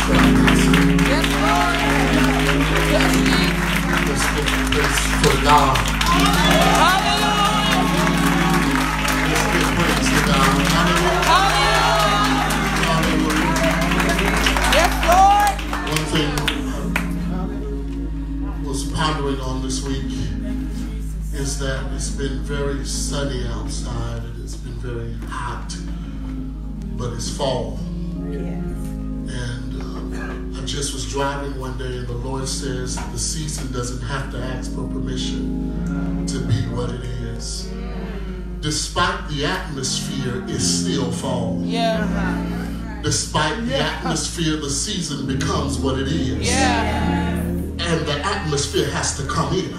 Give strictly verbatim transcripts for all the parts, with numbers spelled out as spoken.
Yes, Lord. Yes, Jesus. Let's for God. Hallelujah. Let's give praise to God. Hallelujah. Hallelujah. Yes, Lord. One thing I was pondering on this week is that it's been very sunny outside and it's been very hot, but it's fall. And uh, I just was driving one day and the Lord says the season doesn't have to ask for permission to be what it is. Despite the atmosphere, it's still fall. Yeah. Despite the atmosphere, the season becomes what it is. Yeah. And the atmosphere has to come in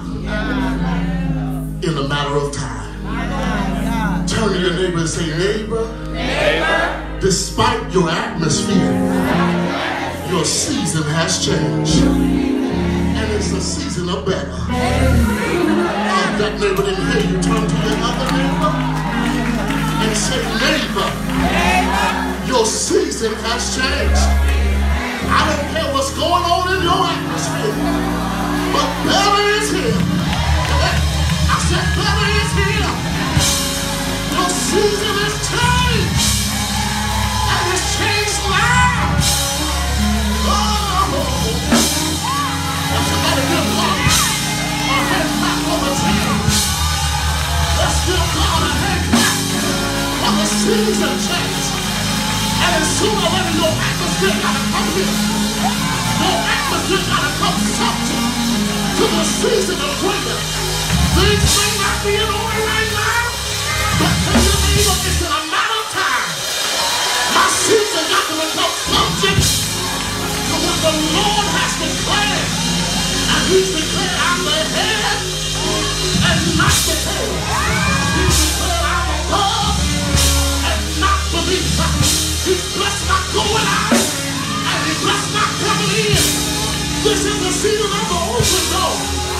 in a matter of time. Turn to your neighbor and say, neighbor, Neighbor. despite your atmosphere, your season has changed. And it's a season of better. And that neighbor didn't hear you. Turn to your other neighbor and say, neighbor, your season has changed. I don't care what's going on in your atmosphere, but better is here. I said better is here. Your season has changed. And it's changed now. Oh. Now somebody give God a hand clap for the change. Let's give God a hand clap for the season change. And as soon as ever your atmosphere gotta come here, your atmosphere gotta come subject to the season of greater. Things may not be in order right now, but tell your neighbor it's in a matter of time. My season got to become subject to what the Lord has declared. And He's declared I'm the head and not the tail. He's declared I'm above and not beneath. He's blessed my going out and He's blessed my coming in. This is the season of the open door.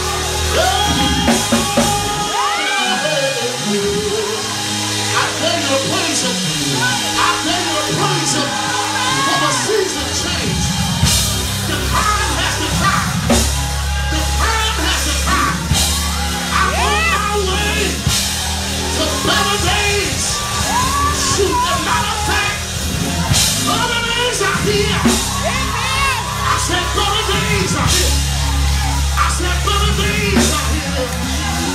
I dare you to praise Him. I dare you to praise Him for the season change. The time has to come. The time has to come. I'm on my way to better days. Shoot, as a matter of fact, better days are here. I said better days are here. I said better days are here.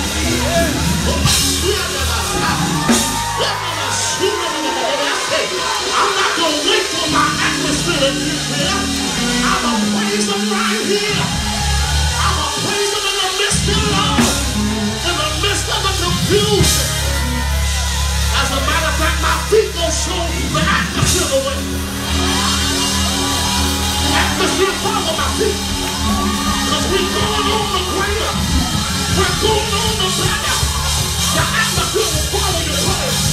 I'm not going to wait for my atmosphere to get here. I'm going to praise Him right here. I'm going to praise Him in the midst of love, in the midst of the confusion. As a matter of fact, my feet don't show the atmosphere the way. The atmosphere follow my feet. Because we're going on the greater. We're going on the better. The atmosphere will follow your praise.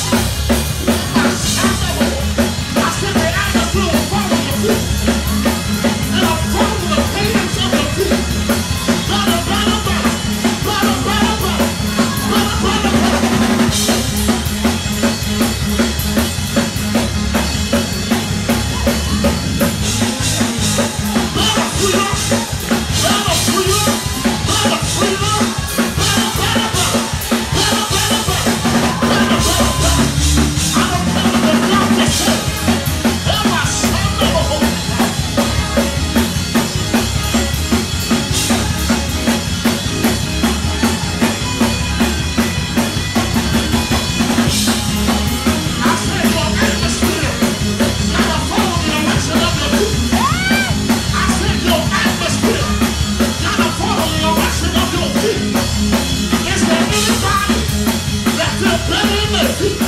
I said the atmosphere will follow your feet. And I'll follow the cadence of your feet. Better, better, better. Better, better, better. Better, better, better. Better, freedom. Better, freedom. Better, freedom. Better, better, better. Better, better, better. Better, better, better. I don't care what the doctor said. Ever son of a hoe. I said your atmosphere gotta follow the direction of your feet. I said your atmosphere gotta follow the direction of your feet. Is there anybody that feel better in their feet?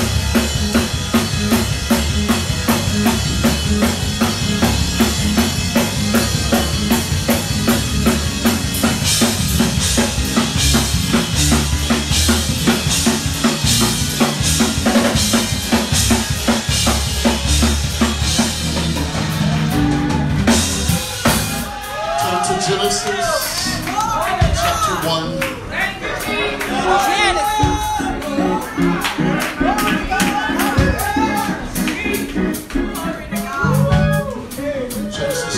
Turn to Genesis chapter one. Genesis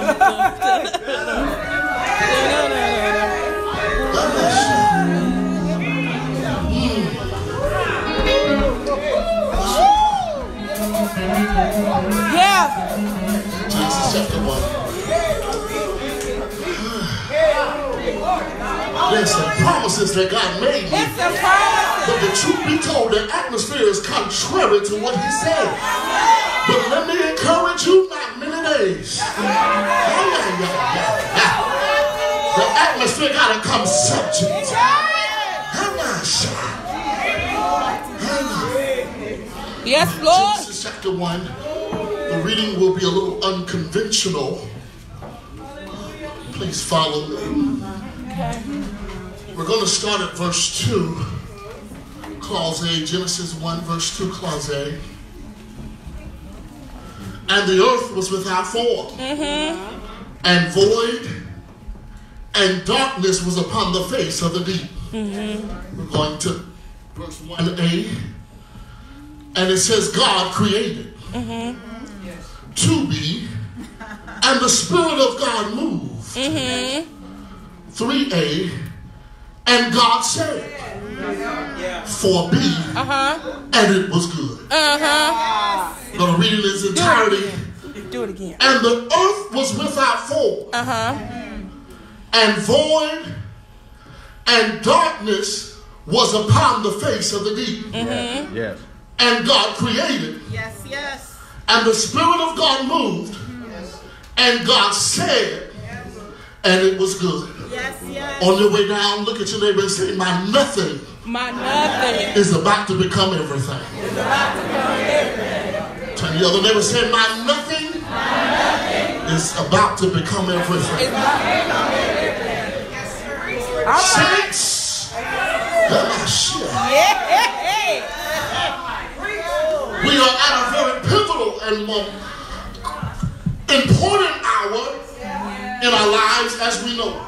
Yeah. Genesis chapter one. Listen, promises that God made me. It's a promise. But the truth be told, the atmosphere is contrary to what he said. But let me encourage you, not many days. The atmosphere got to come subject. Yes, Lord. Genesis chapter one. The reading will be a little unconventional. Please follow me. We're going to start at verse two, clause A, Genesis one, verse two, clause A. And the earth was without form, mm-hmm. and void, and darkness was upon the face of the deep. Mm-hmm. We're going to verse one A, and it says, God created mm-hmm. to be, and the Spirit of God moved. Mm-hmm. three A, and God said, for be, uh-huh. and it was good. Uh-huh. I'm going to read it in its entirety. Do it, Do it again. And the earth was without form, uh-huh. and void, and darkness was upon the face of the deep. Mm-hmm. Yes. And God created. Yes, yes. And the Spirit of God moved, yes. and God said, yes. and it was good. Yes, yes. On your way down, look at your neighbor and say, my nothing, my nothing is about to become everything. Is about to become everything. Turn the other neighbor and say, my nothing, my nothing is about to become everything. Is about to become everything. Yes, sir. Saints, yeah. We are at a very pivotal and um, important hour in our lives as we know.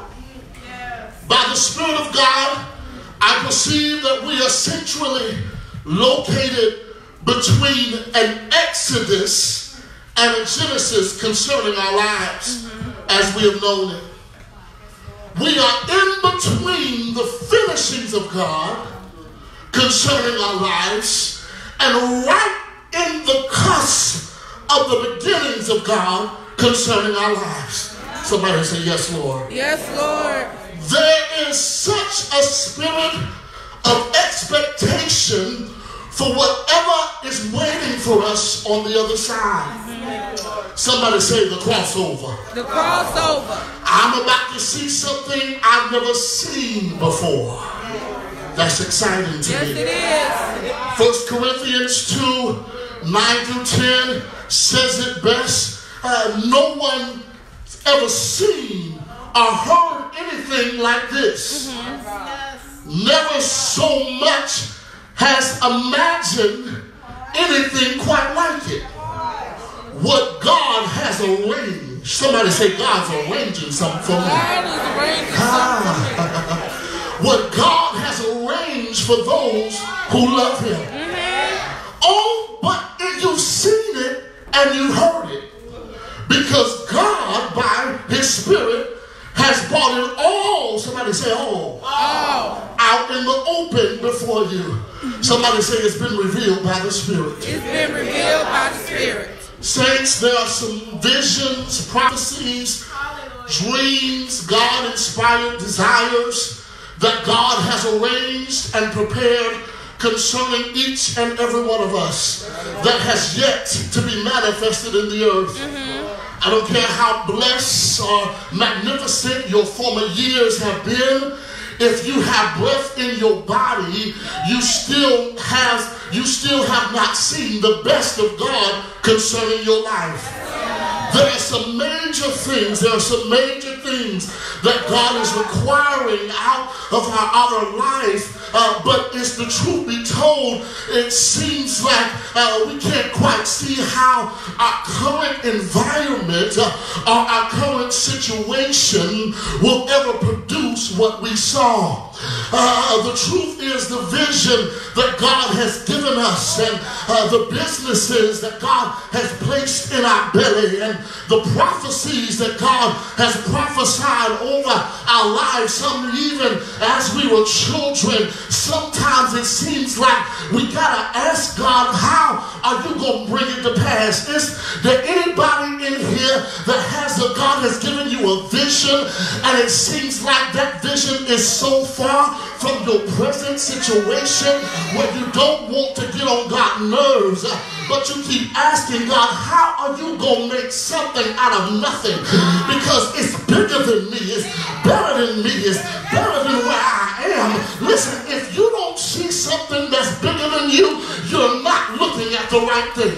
By the Spirit of God, I perceive that we are centrally located between an Exodus and a Genesis concerning our lives mm-hmm. as we have known it. We are in between the finishings of God concerning our lives and right in the cusp of the beginnings of God concerning our lives. Somebody say, yes, Lord. Yes, Lord. There is such a spirit of expectation for whatever is waiting for us on the other side. Mm-hmm. Somebody say the crossover. The crossover. I'm about to see something I've never seen before. That's exciting to yes, me. Yes, it is. First Corinthians two, nine through ten says it best. Uh, no one ever seen or heard anything like this. Mm-hmm. Never so much has imagined anything quite like it. What God has arranged. Somebody say God's arranging something for me. God is arranging something for me. What God has arranged for those who love Him. Mm-hmm. Oh, but you've seen it and you heard it. Because God, by His Spirit, has brought it all, somebody say all, oh. out in the open before you. Somebody say it's been revealed by the Spirit. It's been revealed by the Spirit. Saints, there are some visions, prophecies, dreams, God-inspired desires that God has arranged and prepared concerning each and every one of us that has yet to be manifested in the earth. Mm-hmm. I don't care how blessed or magnificent your former years have been. If you have breath in your body, you still have you still have not seen the best of God concerning your life. There are some major things, there are some major things that God is requiring out of our outer life uh, but it's the truth be told, it seems like uh, we can't quite see how our current environment uh, or our current situation will ever produce what we saw. Uh, the truth is the vision that God has given us and uh, the businesses that God has placed in our belly and the prophecies that God has prophesied over our lives, some even as we were children. Sometimes it seems like we gotta ask God, how are you gonna bring it to pass? Is there anybody in here that has a God has given you a vision and it seems like that vision is so far from your present situation where you don't want to get on God's nerves, but you keep asking God, how are you going to make something out of nothing? Because it's bigger than me, it's better than me, it's better than where I am. Listen, if you don't see something that's bigger than you, you're not looking at the right thing.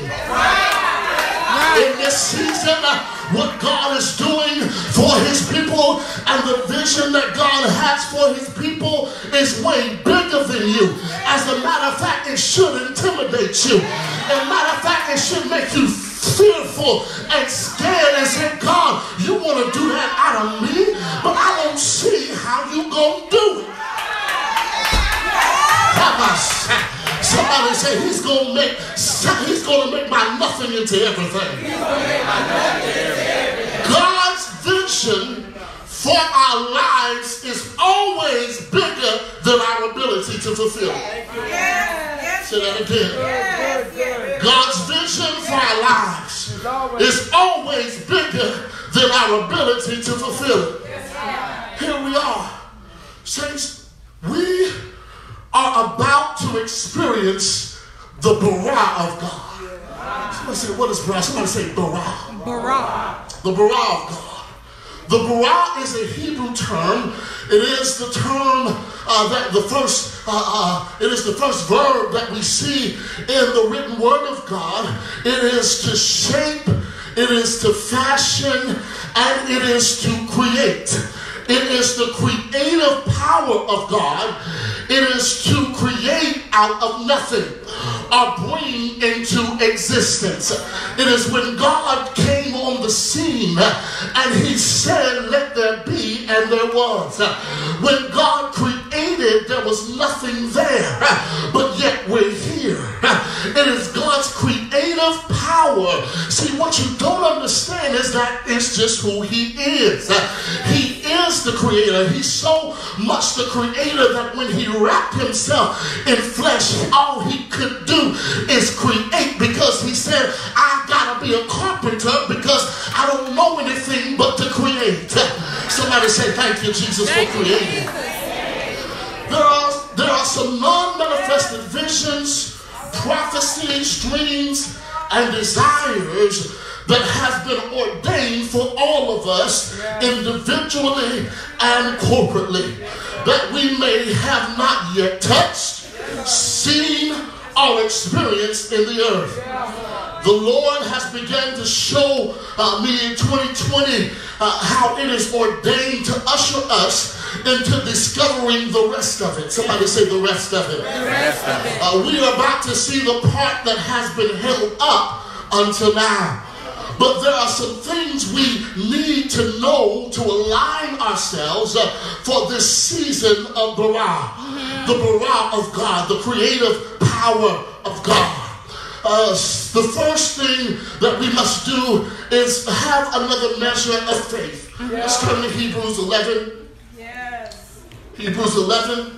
In this season, what God is doing for his people and the vision that God has for his people is way bigger than you. As a matter of fact, it should intimidate you. As a matter of fact, it should make you fearful and scared and say, God, you want to do that out of me, but I don't see how you gonna do it. Somebody say he's gonna make he's gonna make my nothing into everything. God's vision for our lives is always bigger than our ability to fulfill it. Say that again. God's vision for our lives is always bigger than our ability to fulfill it. Here we are, saints. We are about to experience the bara of God. Somebody say, what is bara? Somebody say bara. Bara. The bara of God. The bara is a Hebrew term. It is the term uh, that the first, uh, uh, it is the first verb that we see in the written word of God. It is to shape, it is to fashion, and it is to create. It is the creative power of God. It is to create out of nothing or bring into existence. It is when God came on the scene and he said, let there be, and there was. When God created, there was nothing there, but yet we're here. It is God's creative power. See, what you don't understand is that it's just who he is. He is the creator. He's so much the creator that when he wrapped himself in flesh, all he could do is create, because he said, I gotta be a carpenter because I don't know anything but to create. Somebody say, thank you, Jesus, for creating. There are, there are some non-manifested visions, prophecies, dreams, and desires that have been ordained for all of us individually and corporately, that we may have not yet touched, seen, or experienced in the earth. The Lord has begun to show uh, me in twenty twenty uh, how it is ordained to usher us into discovering the rest of it. Somebody say the rest of it. The rest of it. Uh, we are about to see the part that has been held up until now. But there are some things we need to know to align ourselves uh, for this season of bara. Mm-hmm. The bara of God, the creative power of God. Uh, the first thing that we must do is have another measure of faith. Yeah. Let's turn to Hebrews eleven. Yes. Hebrews eleven.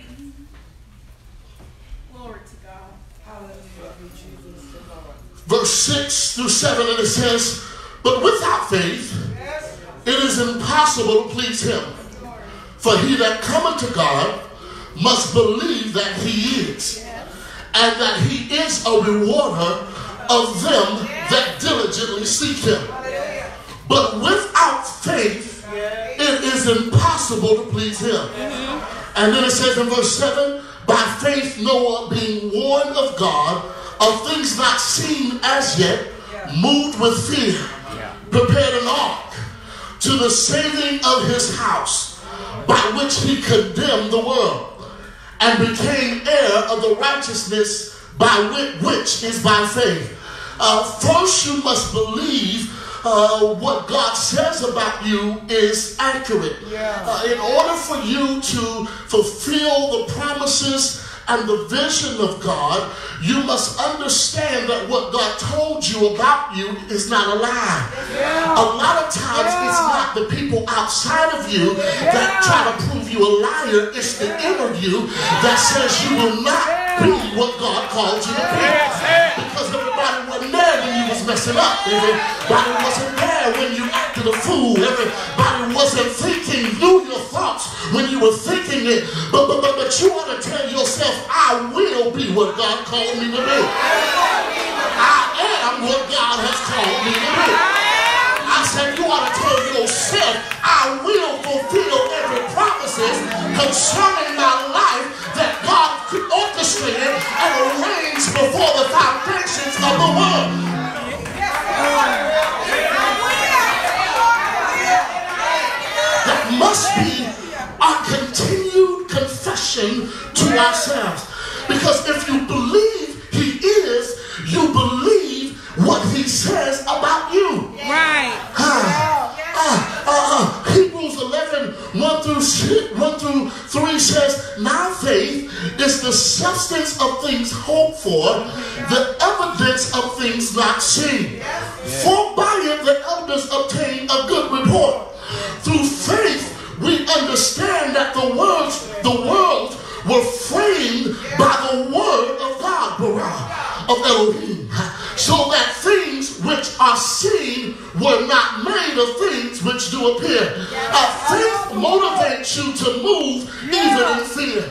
Glory to God. Hallelujah. Verse six through seven, and it says, but without faith, it is impossible to please him. For he that cometh to God must believe that he is, and that he is a rewarder of them that diligently seek him. But without faith, it is impossible to please him. And then it says in verse seven, by faith Noah, being warned of God of things not seen as yet, moved with fear, prepared an ark to the saving of his house, by which he condemned the world, and became heir of the righteousness by which, which is by faith. Uh, first, you must believe uh, what God says about you is accurate. Yeah. Uh, in order for you to fulfill the promises and the vision of God, you must understand that what God told you about you is not a lie. Yeah. A lot of times Yeah. it's not the people outside of you Yeah. that try to prove you a liar. It's the inner you that says you will not be what God called you to be. Because everybody wasn't there when you was messing up. Everybody wasn't there when you acted a fool. Everybody wasn't thinking, knew your thoughts when you were thinking it. But, but, but, but you ought to tell yourself, I will be what God called me to be. I am what God has called me to be. I said you ought to tell yourself, I will fulfill every promises concerning my life that God orchestrated and arranged before the foundations of the world. That must be our continued confession to ourselves. Because if you believe he is, you believe what he says about you. Right. Ah, ah, ah, ah. Hebrews eleven, one through three says, now faith is the substance of things hoped for, the evidence of things not seen. For by it the elders obtained a good report. Through faith we understand that the words, the world were framed by the word of God, Barah, of Elohim, so that things which are seen were not made of things which do appear. Uh, faith motivates you to move even in fear.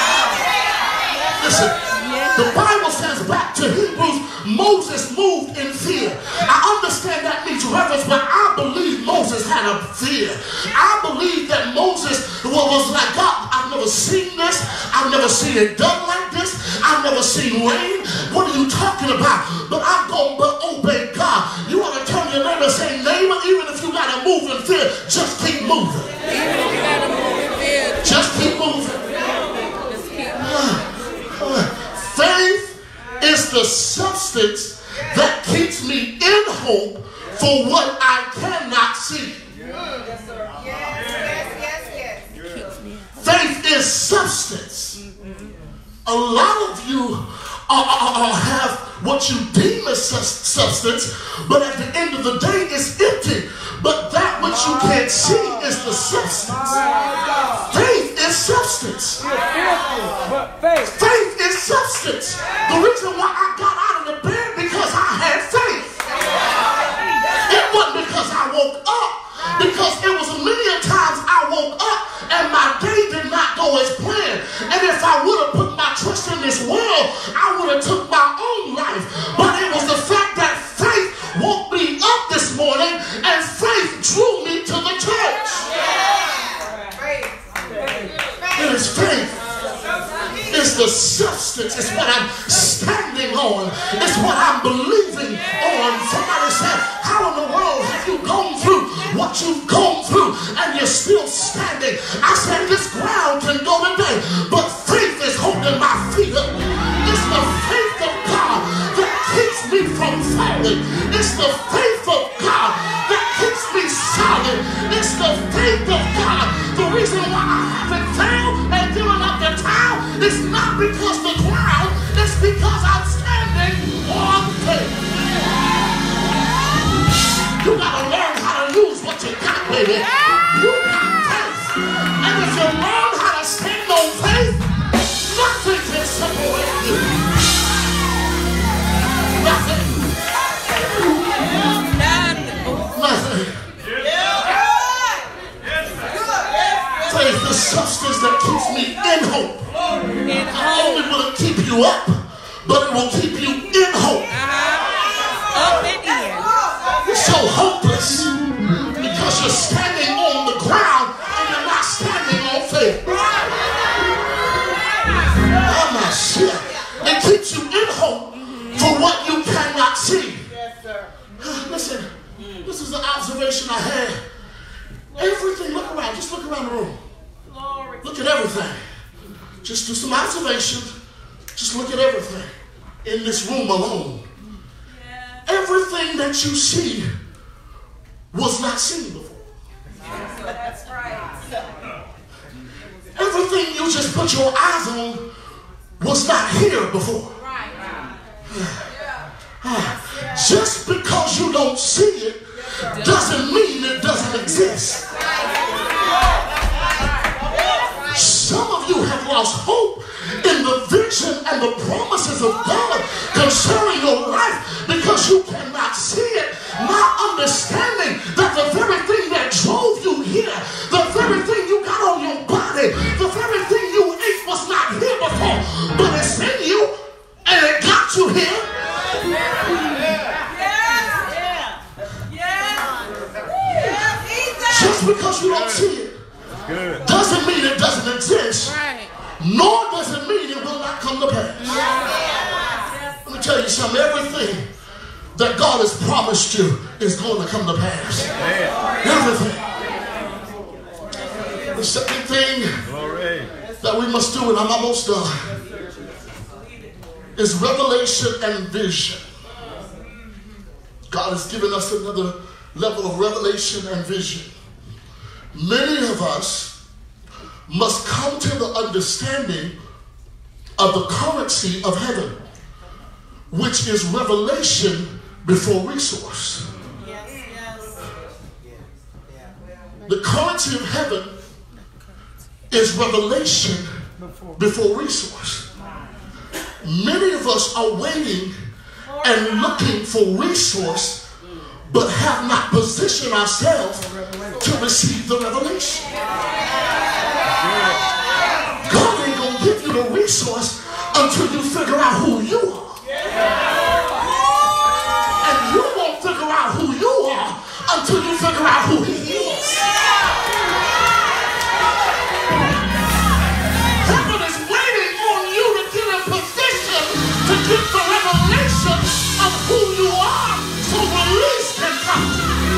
Listen, the Bible says back to Hebrews, Moses moved in fear. I understand that means reverence, but I believe Moses had a fear. I believe that Moses was like, God, I've never seen this. I've never seen it done like this. I've never seen rain. What are you talking about? But I'm going to obey God. You want to turn your neighbor and say, neighbor, even if you got to move in fear, just keep moving. Even if you got to move in fear, Just keep moving. just keep moving. Faith is the substance that keeps me in hope for what I cannot see. Yes, sir. Yes, yes, yes, yes. Faith is substance. A lot of you are, are, are, have what you deem as sus- substance, but at the end of the day, it's empty. But that which you can't see is the substance. Faith is substance. But faith. Faith is substance. The reason why I got out of the bed because I had faith. It wasn't because I woke up. Because it was many a times I woke up and my day did not go as planned. And if I would have put my trust in this world, I would have took my own life. But it was the fact that faith woke me up this morning and faith drew me to the church. It is faith. It's the substance. It's what I'm standing on. It's what I'm believing on. Somebody said, how in the world have you gone through what you've gone through and you're still standing? I said, this ground can go today, but faith is holding my feet up. It's the faith of God that keeps me from falling. It's the faith of God that keeps me solid. It's the faith of God. The reason why I haven't failed and given up the towel is not because the ground, it's because I'm standing on faith. You gotta learn how to use what you got, baby. You got faith. And if you learn how to stand on faith, nothing can separate you. Nothing. Nothing. Faith, the substance that keeps me in hope. Not only will it keep you up, but it will keep you in hope. Uh-huh. Up and in. You're so hopeless because you're standing on the ground and you're not standing on faith. Oh my shit. It keeps you in hope for what you cannot see. Yes, sir. Listen, this is the observation I had. Everything, look around, just look around the room. Glory. Look at everything. just do some observation. Just look at everything in this room alone. Everything that you see was not seen before. That's right. Everything you just put your eyes on was not here before. Right. Just because you don't see it doesn't mean it doesn't exist. Some of you have lost hope in the vision and the promises of God concerning your life because you cannot see it, not understanding that the very thing that drove you here, the very thing you got on your body, the very thing you ate was not here before, but it's in you and it got you here. Just because you don't see it doesn't mean it doesn't exist, nor does it mean it will not come to pass. Let me tell you something. Everything that God has promised you is going to come to pass. Everything. The second thing that we must do, and I'm almost done, is revelation and vision. God has given us another level of revelation and vision. Many of us must come to the understanding of the currency of heaven, which is revelation before resource. The currency of heaven is revelation before resource. Many of us are waiting and looking for resource, but have not positioned ourselves to receive the revelation. God ain't gonna give you the resource until you figure out who you are. And you won't figure out who you are until you figure out who He is. Heaven is waiting on you to get in position to get the revelation of who you are, so release can come.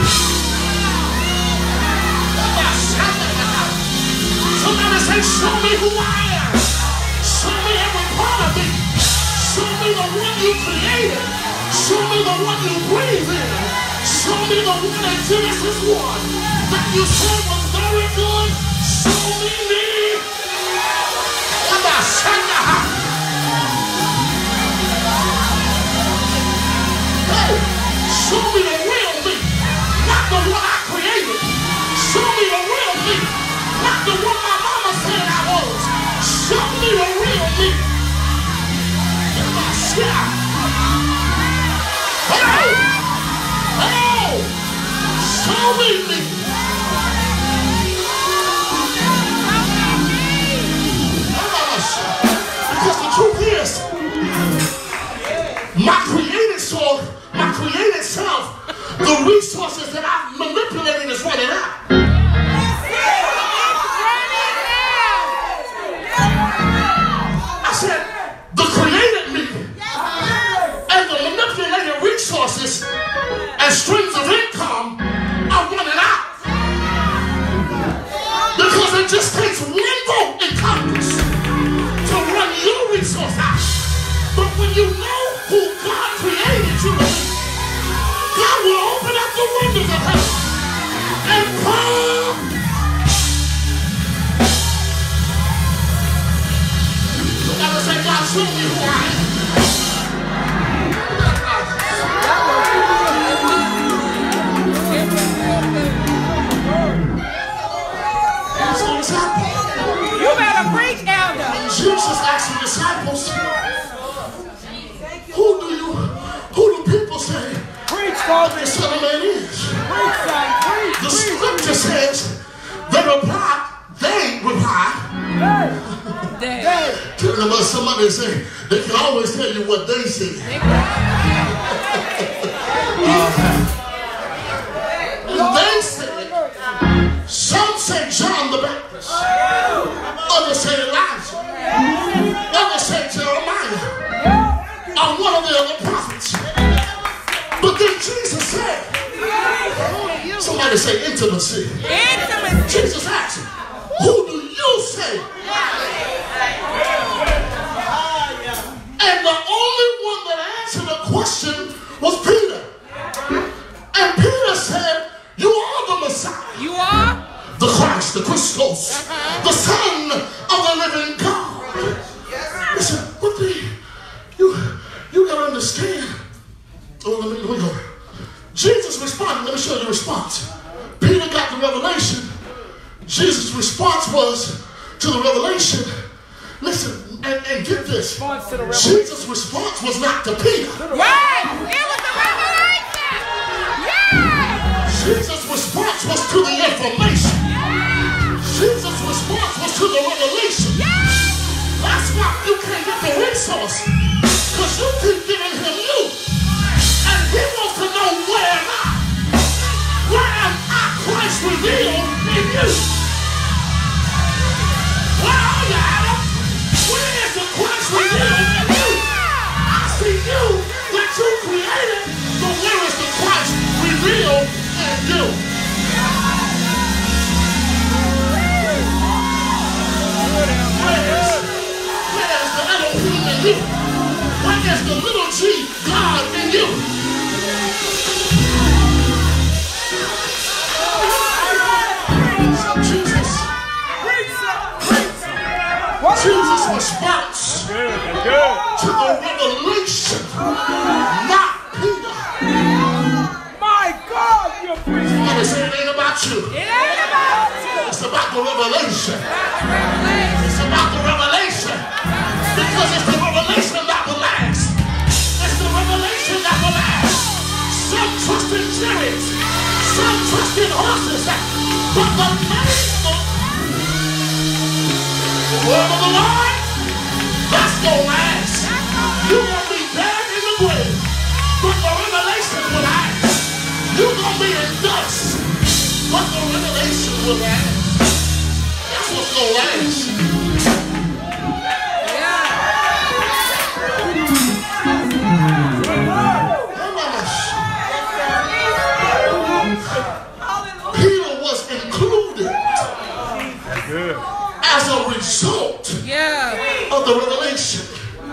Somebody say, show me who I am. Show me every part of me. Show me the one you created. Show me the one you breathe in. Show me the one in Genesis one that you said was very good. Show me me. Hey, show me the real me, not the one I created. Show me the real me, not the one my mama said I was. Show me the real me. Hey! Hey! Show me me. Because the truth is, my created soul, my created self, the resources that I've manipulated is running out. I said, the created me and the manipulated resources and streams of income are running out. Because it just takes one vote in Congress to run your resource out. But when you know who God created you to be, God will open up the windows of heaven and pour. Somebody say, God, show me who I am. You better preach, elder. Jesus asked the disciples, who do you, who do people say Preach, the Father. Son of Man is? Preach, son. Preach. The scripture says, they replied, they replied. Hey. Tell them what somebody say, they can always tell you what they say. And they said, some say John the Baptist, others say Elijah, others say Jeremiah, or one of the other prophets. But then Jesus said, somebody say intimacy. Intimacy. Jesus asked him, who do you say? question was Peter. And Peter said, you are the Messiah. You are? The Christ, the Christos, the Son of the living God. Listen, what the, you, you got to understand. Oh, let me, let me go. Jesus responded. Let me show you the response. Peter got the revelation. Jesus' response was to the revelation. Listen, and, and get this. Jesus' response was not to Peter. Right! It was the revelation! Yeah! Jesus' response was to the information. Jesus' response was to the revelation. That's why you can't get the resource. Because you keep giving him you. And he wants to know where am I? Where am I, Christ revealed in you? Where are you, Adam? Where is the Christ revealed in you? I see you that you created, but where is the Christ revealed in you? Where is, where is the Elohim in you? Where is the little g God in you? Jesus. Jesus' response to the revelation, not Peter. My God, you're preaching. Somebody say it ain't about you. It ain't about you. It's about the revelation. About the revelation. It's about the revelation. Because it's the revelation that will last. It's the revelation that will last. Some trust in chariots. Some trust in horses. But the name of the word of the Lord, that's going to last. You're going to be dead in the grave. But the revelation will last. You're going to be in dust. But the revelation will last. That's what's going to last. Peter was included as a result Yeah. of the revelation.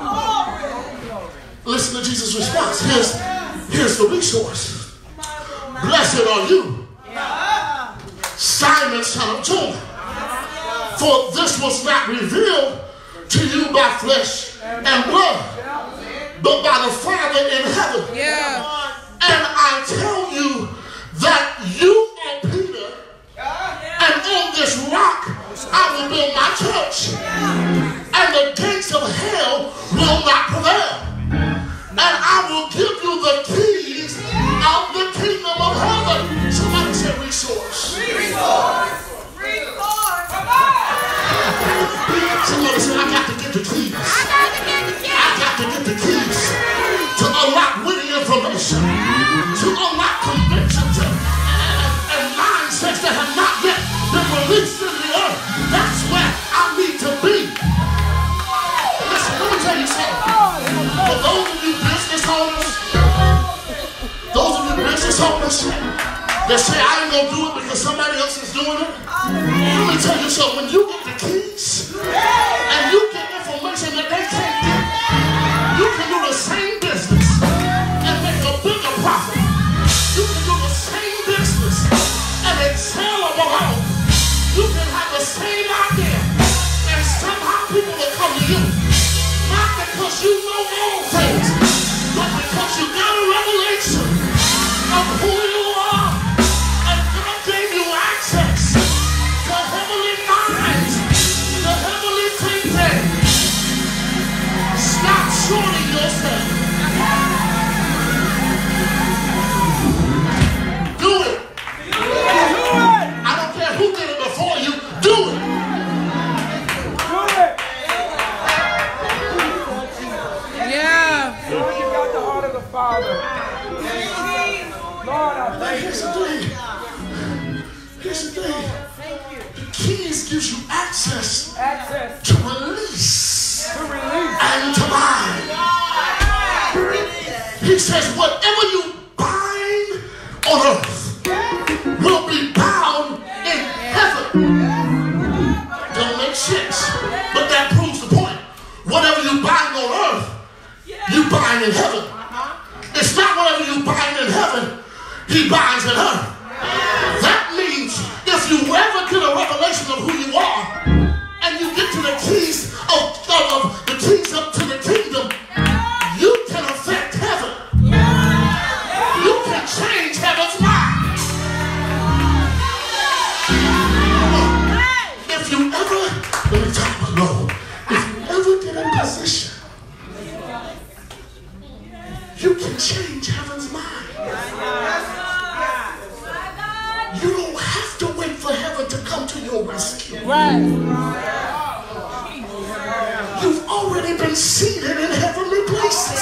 Listen to Jesus' response. Here's, here's the resource. Blessed are you, Simon, son of Jonah. For this was not revealed to you by flesh and blood, but by the Father in heaven. Yeah. And I tell you that you are Peter, and on this rock I will build my church, and the gates of hell will not prevail. And I will give you the keys of the kingdom of heaven. Somebody say resource. Resource. Resource. Come on. Somebody say I got to get the keys. I got to get the keys. I got to get the keys to unlock witty information, to unlock convictions and, and mindsets that have not yet been released in the earth. That's where I need to be. Listen, let me tell you something. For those of you business owners, those of you business owners that say I ain't gonna do it because somebody else is doing it, let me tell you something. When you get the keys and you get information that they can't get, you can do the same business and make a bigger profit. You can do the same business and excel above all. You can have the same idea and somehow people will come to you. Not because you know all things, but because you got a revelation of who you are. And God gave you access to heavenly minds, to heavenly thinking. Stop shorting yourself. Do it. I don't care who did it before you. Do it. Yeah. Lord, you got the heart of the Father. Lord, I thank Here's you. the thing. Here's the thing. The keys gives you access Access to release to release. and to bind. He says, whatever you bind on earth will be bound in heaven. Don't make sense, but that proves the point. Whatever you bind on earth, you bind in heaven. he binds in earth. That means if you ever get a revelation of who you are and you get to the keys of, of, of the keys up to the kingdom, you can affect heaven. You can change heaven's mind. If you ever, let me talk about Lord, if you ever get in position, you can change heaven's mind. You don't have to wait for heaven to come to your rescue. Right. You've already been seated in heavenly places.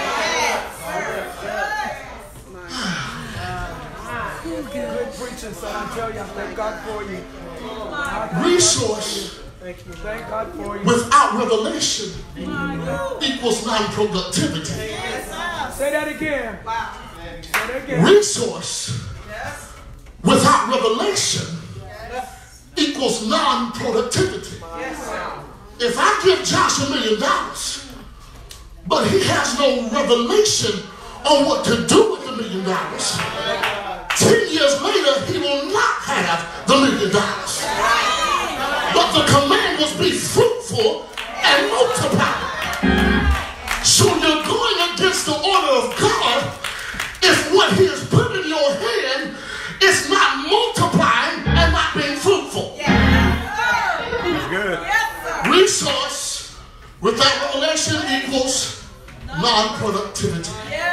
Good preaching, son. I tell you, I thank God for you. Resource Thank you. Thank God for you. without revelation equals non-productivity. Say that again. Say that again. Resource without revelation equals non-productivity. If I give Josh a million dollars, but he has no revelation on what to do with the million dollars, ten years later he will not have the million dollars. But the command was be fruitful and multiply. So you're going against the order of God if what he has put in your hand is not multiplying and not being fruitful. That's good. Resource without revelation equals non-productivity.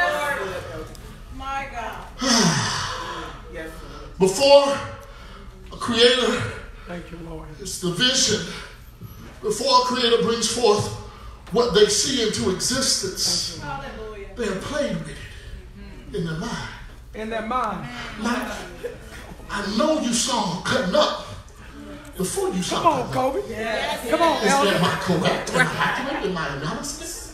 My God. Before a creator Thank you, Lord. is the vision, before a creator brings forth what they see into existence, Hallelujah. they have played with it in their mind. In their mind. Mike, I know you saw cutting up before you saw Come on, cutting up. Kobe. Yes. Come on, Is Elder. that my correct and accurate in my analysis?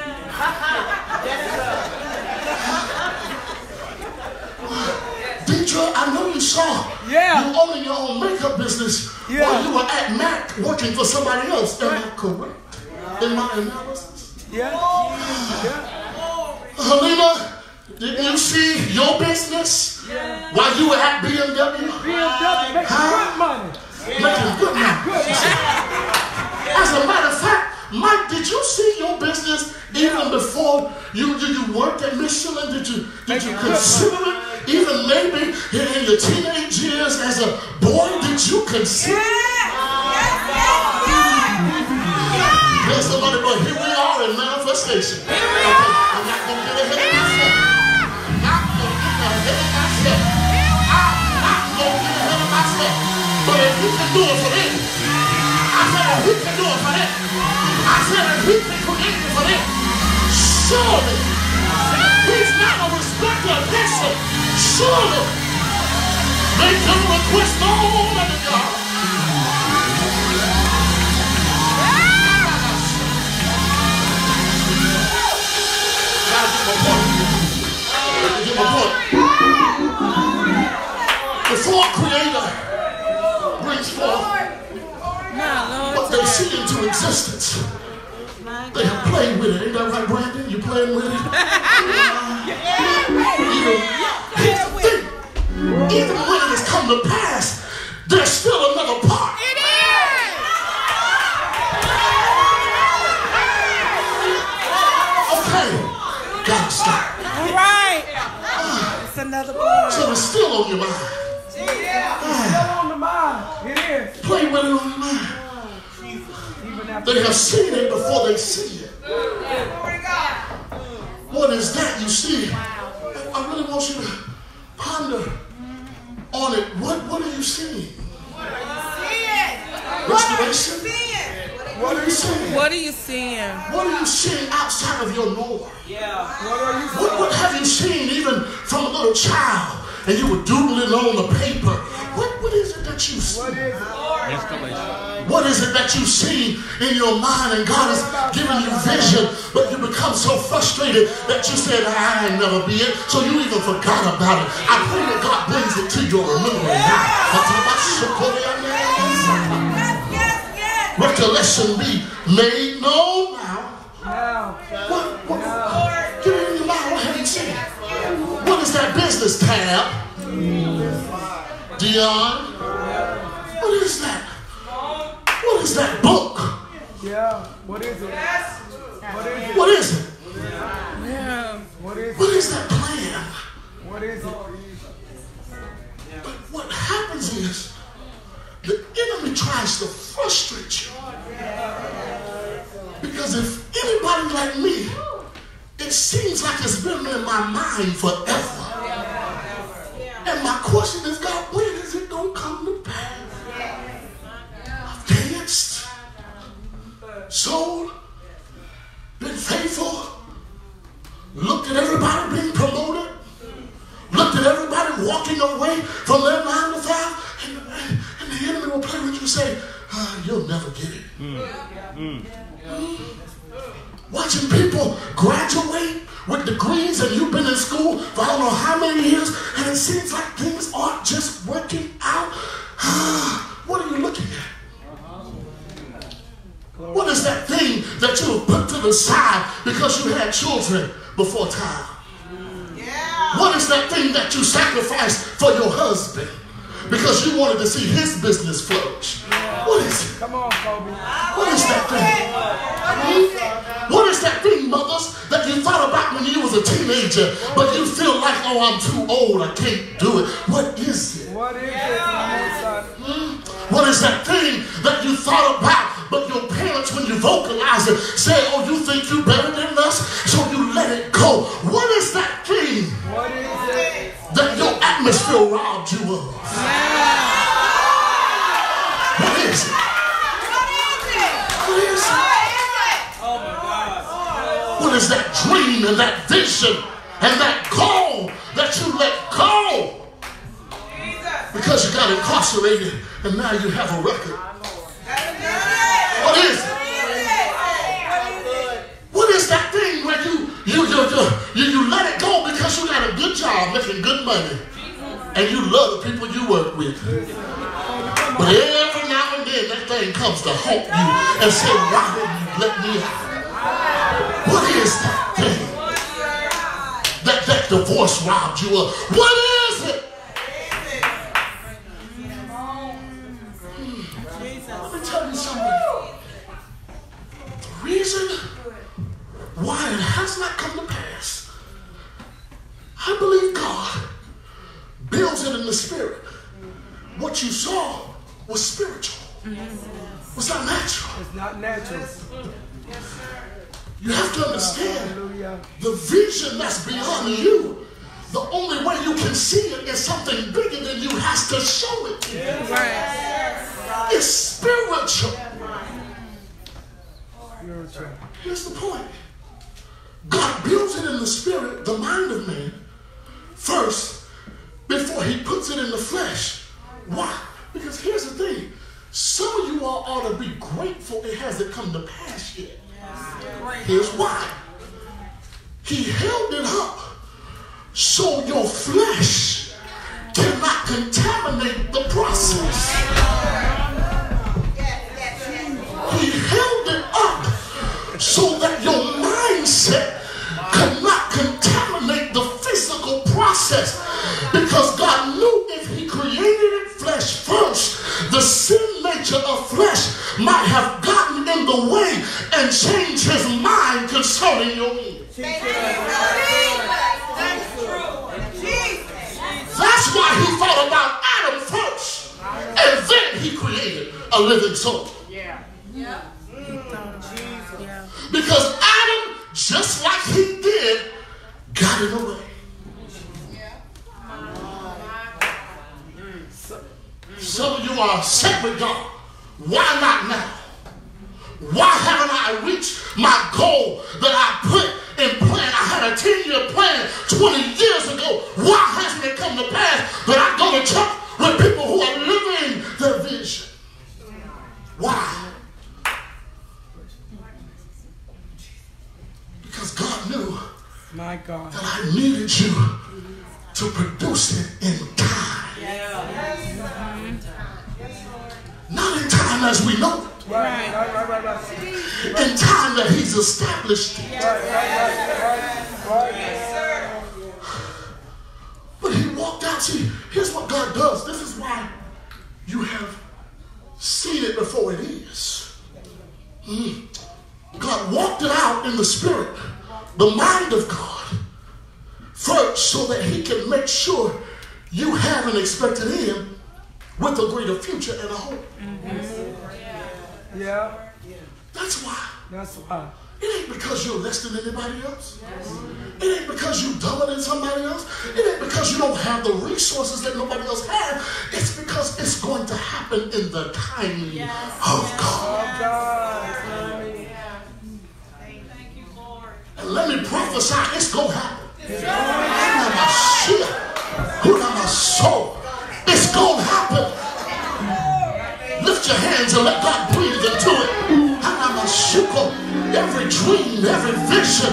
Deidre, I know you saw Yeah. you owning your own makeup business Yeah. while you were at Mac working for somebody else. Am I correct in my analysis? Yeah. Yeah. Helena, did you see your business while you were at B M W? B M W makes good money. Making good money. As a matter of fact, Mike, did you see your business even before you you, you worked at Michelin? Did you did you consider it? Even maybe in, in your teenage years as a boy, did you consider it? There's somebody, but here we are in manifestation. Okay, I'm not going to get ahead of myself. Not going to get ahead of myself. I'm not going to get ahead of myself. But if you can do it for them, I said if he can do it for them, I said if he can create it for them, surely he's not a respecter of person. Surely make your request known unto God. Before a creator brings forth what they see into existence, they have played with it. Ain't that right, Brandon? You playing with it? Even, here's the thing. Even when it has come to pass, there's still another part. Okay, gotta stop. All right. It's another part. So it's still on your mind. Still on the mind. It is. Play with it on your mind. Even after They have seen it before they see it. What is that you see? I really want you to ponder on it. What, what are you seeing? Restoration? What are you seeing? What are you seeing? What are you seeing outside of your norm? what are you What, what have you seen even from a little child and you were doodling on the paper? What, what is it that you see? What is it? What is it that you see in your mind and God has given you vision, but you become so frustrated that you said, I ain't never be it, so you even forgot about it. I pray that God brings it to your remembrance now. Recollection be made known now. Now. What, what, get it in your mind, what have you seen? What is that business is this, Tab? Dion? What is that? What is that book? Yeah. What is it? What is it? What is it? Yeah. What is What it? is that plan? What is it? But what happens is the enemy tries to frustrate you. Because if anybody like me, it seems like it's been in my mind forever. And my question is, God, when is it going to come to pass? I've danced, sold, been faithful, looked at everybody being promoted, looked at everybody walking away from their nine to five, and, and the enemy will play with you and say, uh, you'll never get it. Mm. Mm. Mm. Watching people graduate with degrees and you've been in school for I don't know how many years and it seems like things aren't just working out. What are you looking at? What is that thing that you put to the side because you had children before time? Yeah. What is that thing that you sacrificed for your husband because you wanted to see his business flourish? What is it? Come on, Kobe. What is that thing? Hmm? What is that thing, mothers, that you thought about when you was a teenager, but you feel like, oh, I'm too old, I can't do it? What is it? What is it? Hmm? What is that thing that you thought about, but your parents, when you vocalize it, say, oh, you think you're better than us, so you let it go? What is that thing What is it? that your atmosphere robbed you of? What is it? What is it? What is that dream and that vision and that goal that you let go? Because you got incarcerated and now you have a record. What is it? What is that thing where you you you you, you, you let it go because you got a good job making good money and you love the people you work with? But every now and then that thing comes to haunt you and say, why didn't you let me out? What is that thing that that divorce robbed you of? What is it? Hmm. Let me tell you something. The reason why it has not come to pass, I believe God builds it in the spirit. What you saw was spiritual. Mm-hmm. Was not natural. It's not natural. You have to understand Hallelujah. The vision that's beyond you. The only way you can see it is something bigger than you has to show it to you. Right. It's spiritual. Spiritual. Here's the point. God builds it in the spirit, the mind of man, first, before he puts it in the flesh. Why? Because here's the thing. Some of you all ought to be grateful it hasn't come to pass yet. Here's why. He held it up so your flesh cannot contaminate the process. He held it up so that your mindset cannot contaminate the physical process. Because God knew if he created it flesh first, the sin nature of flesh might have gotten in the way and changed his mind concerning your end. That's why he thought about Adam first, and then he created a living soul. Yeah. Yeah. Because Adam, just like he did, got in the way. Some of you are upset with God. Why not now? Why haven't I reached my goal that I put in plan? I had a ten-year plan twenty years ago. Why hasn't it come to pass that I go to church with people who are living their vision? Why? Because God knew My God. that I needed you to produce it in time. Not in time as we know it. Right, right, right, right, right. In time that he's established it. Right, right, right, right, right. But see, here's what God does. This is why you have seen it before it is. Mm. God walked it out in the spirit, the mind of God, first, so that he can make sure you have an expected end with a greater future and a hope. Mm-hmm. Yeah. That's why. That's why. It ain't because you're less than anybody else. It ain't because you're dumber than somebody else. It ain't because you don't have the resources that nobody else has. It's because it's going to happen in the timing yes. of God. Oh, God. Thank you, Lord. And let me prophesy, it's going to happen. It's going to happen. Lift your hands and let God breathe into it. Every dream, every vision,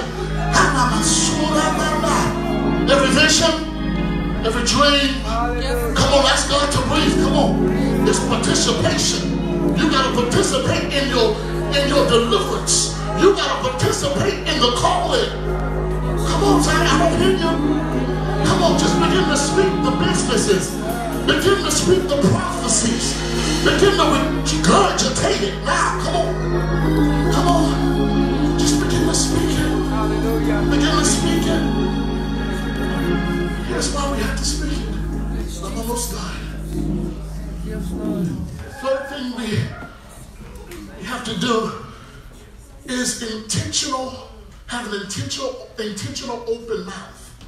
every vision, every dream. Come on, ask God to breathe. Come on, it's participation. You got to participate in your in your deliverance. You got to participate in the calling. Come on, Zion, I don't hear you. Come on, just begin to speak the businesses. Begin to speak the prophecies. Begin to regurgitate it now. Come on. Come on. Just begin to speak it. Hallelujah. Begin to speak it. Here's why we have to speak it. I'm almost done. Yes, Lord. Third thing we, we have to do is intentional, have an intentional, intentional open mouth.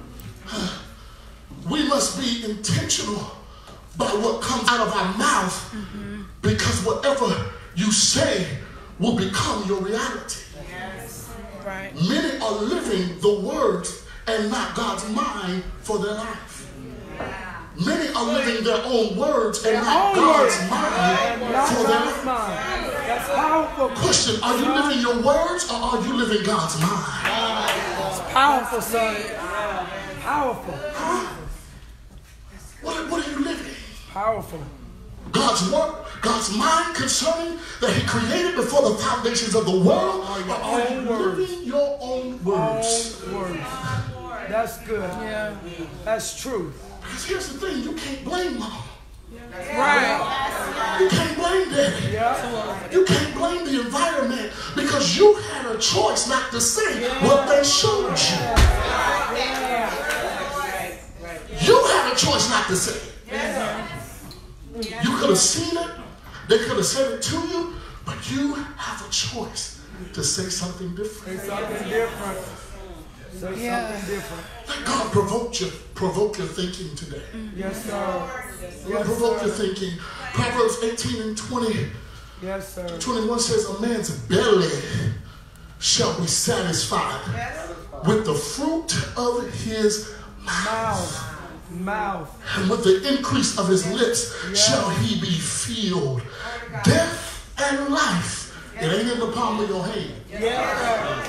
We must be intentional by what comes out of our mouth, mm-hmm. because whatever you say will become your reality. Yes. Right. Many are living the words and not God's mind for their life. Yeah. Many are living their own words and their not God's words. mind not for their God's life. Mind. That's powerful. Question, are you living your words or are you living God's mind? It's powerful, son. Powerful. Huh? What, what are you living? Powerful. God's word, God's mind concerning that he created before the foundations of the world, or your or are own you words. living your own words? Own words. That's good. Yeah. That's true. Because here's the thing, you can't blame mom. Right. You can't blame daddy. Yeah. You can't blame the environment because you had a choice not to say yeah. what they showed you. Yeah. You had a choice not to say it. Yeah. You could have seen it, they could have said it to you, but you have a choice to say something different. Say something different. Say Yeah. something different. Let God provoke you, provoke your thinking today. Yes, sir. Yes, provoke sir. your thinking. Proverbs eighteen and twenty. Yes, sir. twenty-one says, a man's belly shall be satisfied with the fruit of his mouth. Mouth. Mouth. And with the increase of his lips yes. shall he be filled. Death and life, it ain't in the palm of your hand. Yeah.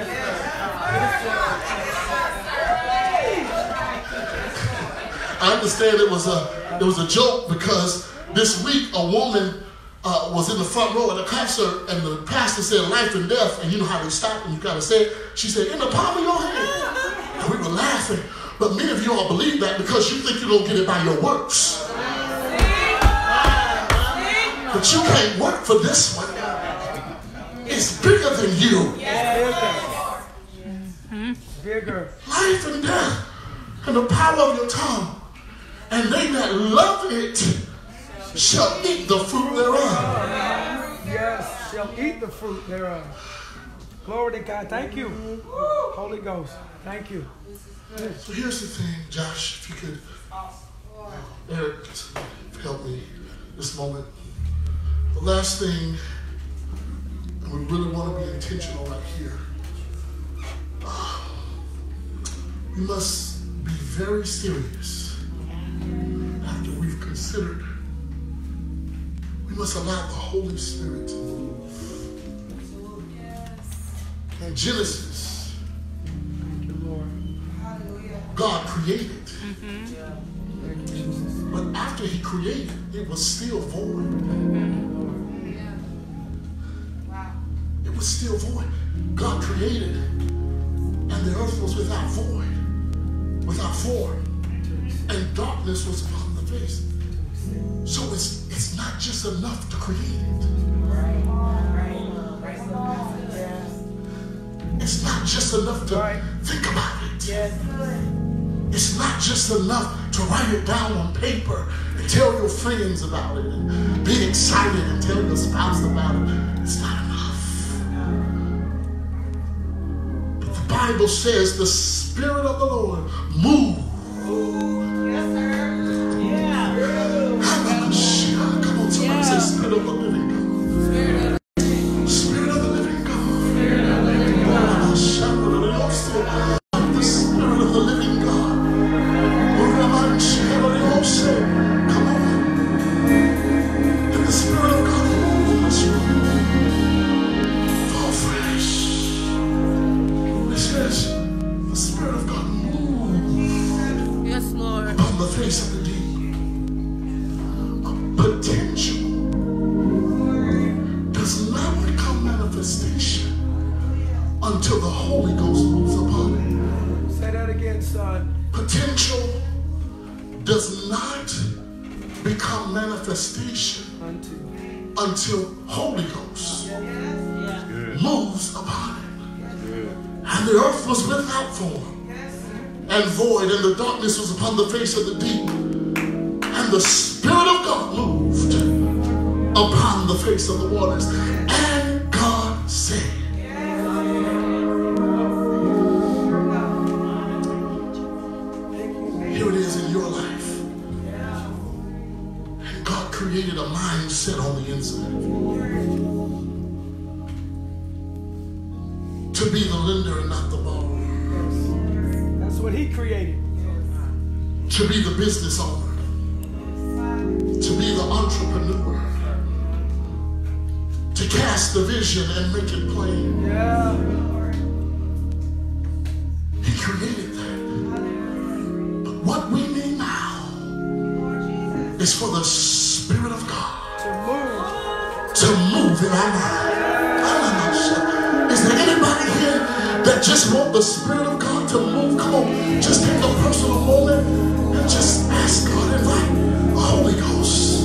I understand it was a it was a joke because this week a woman uh, was in the front row at a concert and the pastor said life and death, and you know how they stop and you gotta say it. She said, in the palm of your hand. And we were laughing. But many of you all believe that because you think you don't get it by your works. But you can't work for this one. It's bigger than you. Mm-hmm. Bigger. Life and death and the power of your tongue. And they that love it shall eat the fruit thereof. Yes, shall eat the fruit thereof. Glory to God. Thank you. Holy Ghost. Thank you. So here's the thing, Josh, if you could, Eric, help me this moment. The last thing, and we really want to be intentional right here, uh, we must be very serious after we've considered. We must allow the Holy Spirit to move. In Genesis, God created. Mm-hmm. But after he created, it was still void. Mm-hmm. Yeah. Wow. It was still void. God created, and the earth was without void, without form. and darkness was upon the face. So it's it's not just enough to create it. It's not just enough to Right. think about it. Yes. It's not just enough to write it down on paper and tell your friends about it and be excited and tell your spouse about it. It's not enough. But the Bible says the Spirit of the Lord moved. Yes, sir. Yeah. Come on, somebody say Spirit of the living God. Spirit of Spirit of the living God. Spirit of the living God. The Spirit of the living God. Come on. And the Spirit of God moves in this room. Fall fresh. It says the Spirit of God moves Yes, Lord. upon the face of the deep. A potential does not become manifestation until the Holy Ghost moves upon it. Say that again, son. Potential does not become manifestation Unto. until Holy Ghost Yes. moves upon it. And the earth was without form and void, and the darkness was upon the face of the deep. And the Spirit of God moved upon the face of the waters. And God said, here it is in your life. And God created a mindset on the inside of you. To be the lender and not the borrower. That's what he created. To be the business owner. To be the entrepreneur. To cast the vision and make it plain. Yeah. He created that. But what we need now is for the Spirit of God To move. to move in our lives. Is there anybody here that just want the Spirit of God to move? Come on, just take a personal moment and just ask God, invite the Holy Ghost.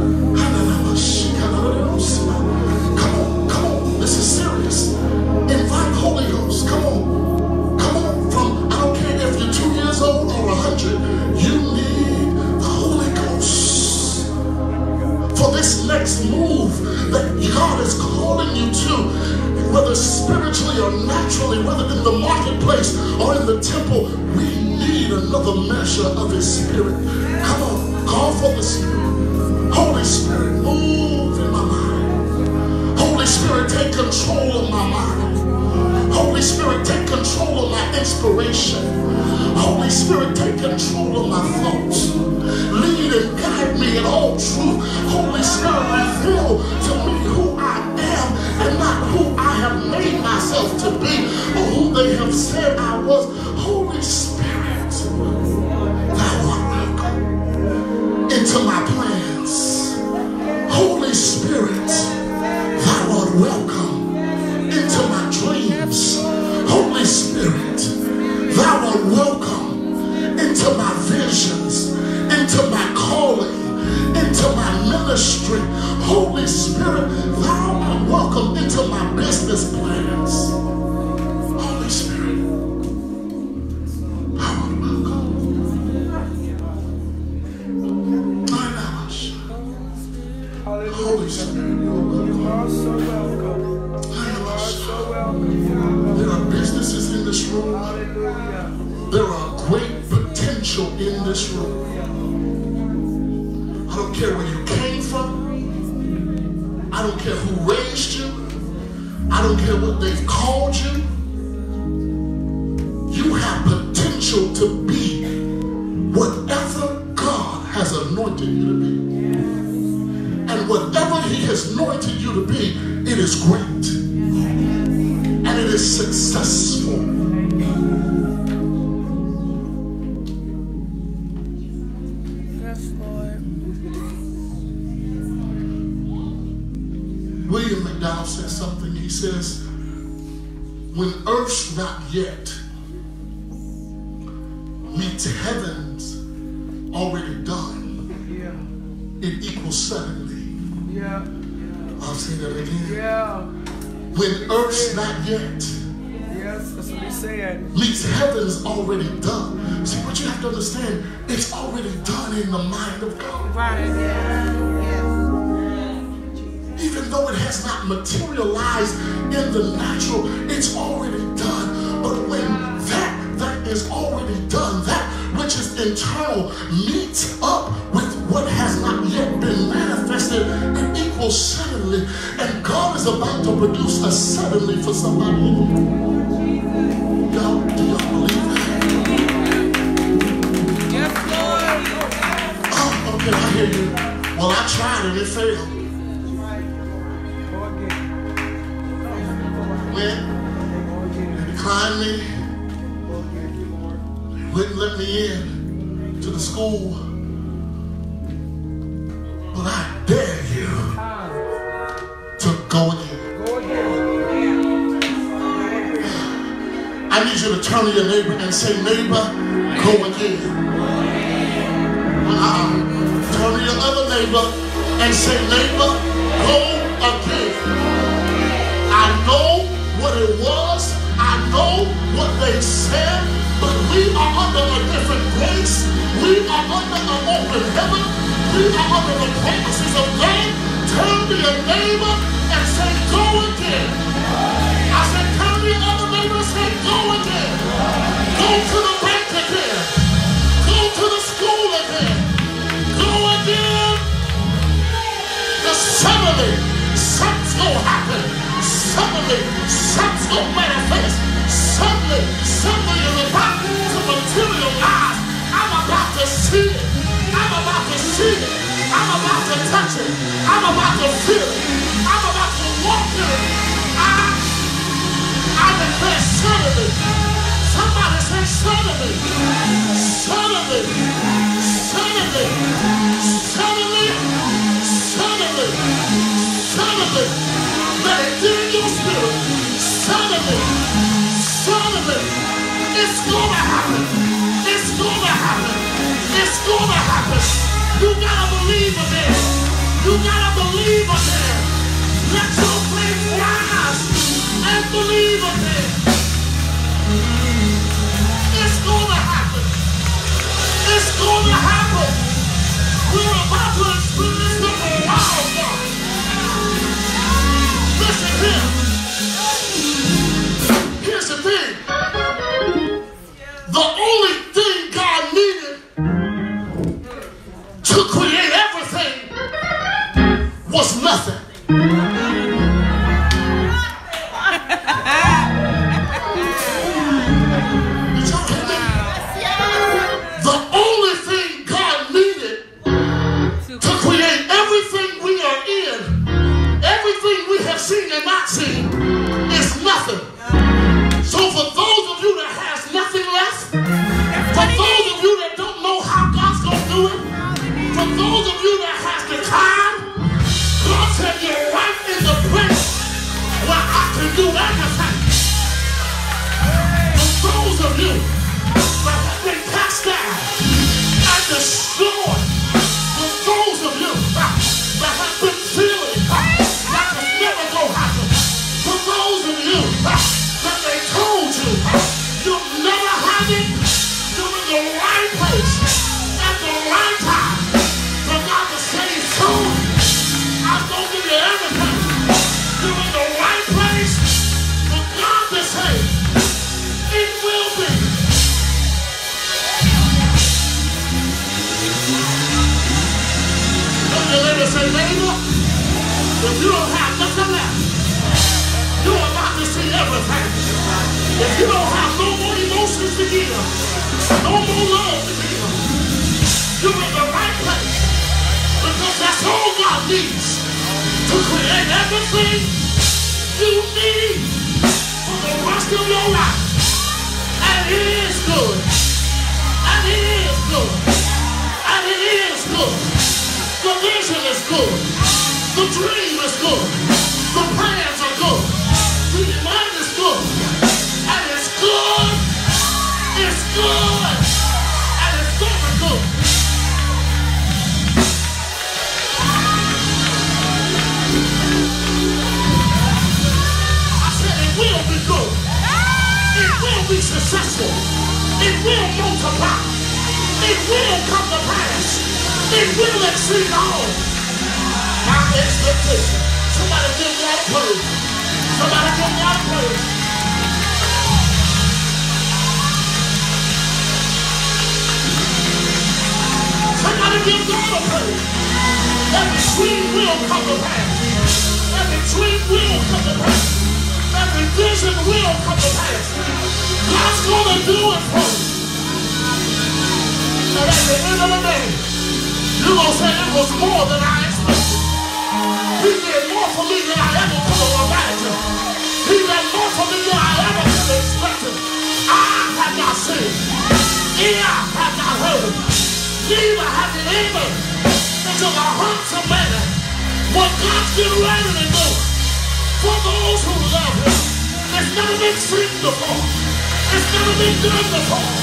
Come on, come on, this is serious. Invite Holy Ghost, come on. Come on, from, I don't care if you're two years old or a hundred, you need the Holy Ghost for this next move that God is calling you to, whether spiritually or naturally, whether in the marketplace or in the temple. We need another measure of His Spirit. Come on, call for the Spirit. Holy Spirit, move in my mind. Holy Spirit, take control of my mind. Holy Spirit, take control of my inspiration. Holy Spirit, take control of my thoughts. Lead and guide me in all truth. Holy Spirit, reveal to me who I am and not who I have made myself to be or who they have said I was. Holy Spirit, thou art welcome into my plans. Holy Spirit, thou art welcome into my dreams. Holy Spirit, thou art welcome into my visions, into my calling, into my ministry. Holy Spirit, thou art welcome into my business plans. Holy Spirit, thou art welcome. Hallelujah. Holy Spirit, you are welcome. You are so welcome. You are so welcome. There are businesses in this room. Hallelujah. There are great potential in this room. I don't care where you came from. I don't care who raised you. I don't care what they've called you. You have potential to be whatever God has anointed you to be. And whatever He has anointed you to be, it is great. And it is successful. Yes, Lord. William McDowell says something. He says, when earth's not yet meets heavens already done, Yeah. it equals suddenly. Yeah. I'll say that again. Yeah. When earth's not yet, Yes, that's what he said. means heaven's already done. See, what you have to understand, it's already done in the mind of God. Right. Even though it has not materialized in the natural, it's already done. But when that that is already done, that which is internal meets up with what has not yet been manifested, it equals suddenly. And God is about to produce a suddenly for somebody in the room. Y'all, do y'all believe that? Yes, Lord. Oh, okay, I hear you. Well, I tried and it failed. Go again. When they declined me, Go again, Lord. wouldn't let me in to the school. But I dare you Time. to go again. Go again. I need you to turn to your neighbor and say, neighbor, go again. Uh, turn to your other neighbor and say, neighbor, go again. I know what it was. I know what they said, but we are under a different grace. We are under an open heaven. We are under the promises of God. Turn to your neighbor and say, go again. I said, turn to your other neighbor and say, go again. Go to the bank again. Go to the school again. Go again. The suddenly, something's going to happen. Suddenly, something's going to manifest. Suddenly, something is about to materialize. I'm about to see it. I'm about to see it. I'm about to touch it. I'm about to feel it. I'm about to walk in it. I, I declare suddenly. Somebody say suddenly. Suddenly. Suddenly. Suddenly. Suddenly. Suddenly. Let it get in your spirit. Suddenly. Suddenly. It's gonna happen. It's gonna happen. It's gonna happen. You gotta believe again. You gotta believe again. Let your faith rise and believe again. It's gonna happen. It's gonna happen. We're about to experience the power of God. Listen here. Here's the thing. The only thing God needed to create everything was nothing. Did y'all hear me? The only thing God needed to create everything we are in, everything we have seen and not seen, is nothing. So for those of you that has nothing left, for those of you that don't know how God's going to do it, for those of you that has declined, God said you're right in the place where I can do everything. For those of you that have been cast down and destroyed, for those of you that have been feeling that it's never going to happen, for those of you that they told you you'll never have it, you're in the right place at the right time. For God to say so, I'm going to give you everything. You're in the right place for God to say it will be. Look at your neighbor and say, neighbor, if you don't have nothing left, you're about to see everything. If you don't have no more emotions to give, no more love to give, you're in the right place. Because that's all God needs to create everything you need for the rest of your life. And it is good. And it is good. And it is good. The vision is good. The dream is good. The plans are good. The demand is good. And it's good. It's good. And it's very good. will multiply. It will come to pass. It will exceed all my expectation. Somebody give God a praise. Somebody give God a praise. Somebody give God a praise. Every dream will come to pass. Every dream will come to pass. Every vision will come to pass. God's going to do it for you. And at the end of the day, you're going to say it was more than I expected. He did more for me than I ever could have imagined. He did more for me than I ever could have expected. I have not seen. Ear have not heard. Neither have it ever into the hearts of man what God's getting ready to do for those who love him. It's never been seen before. It's never been done before.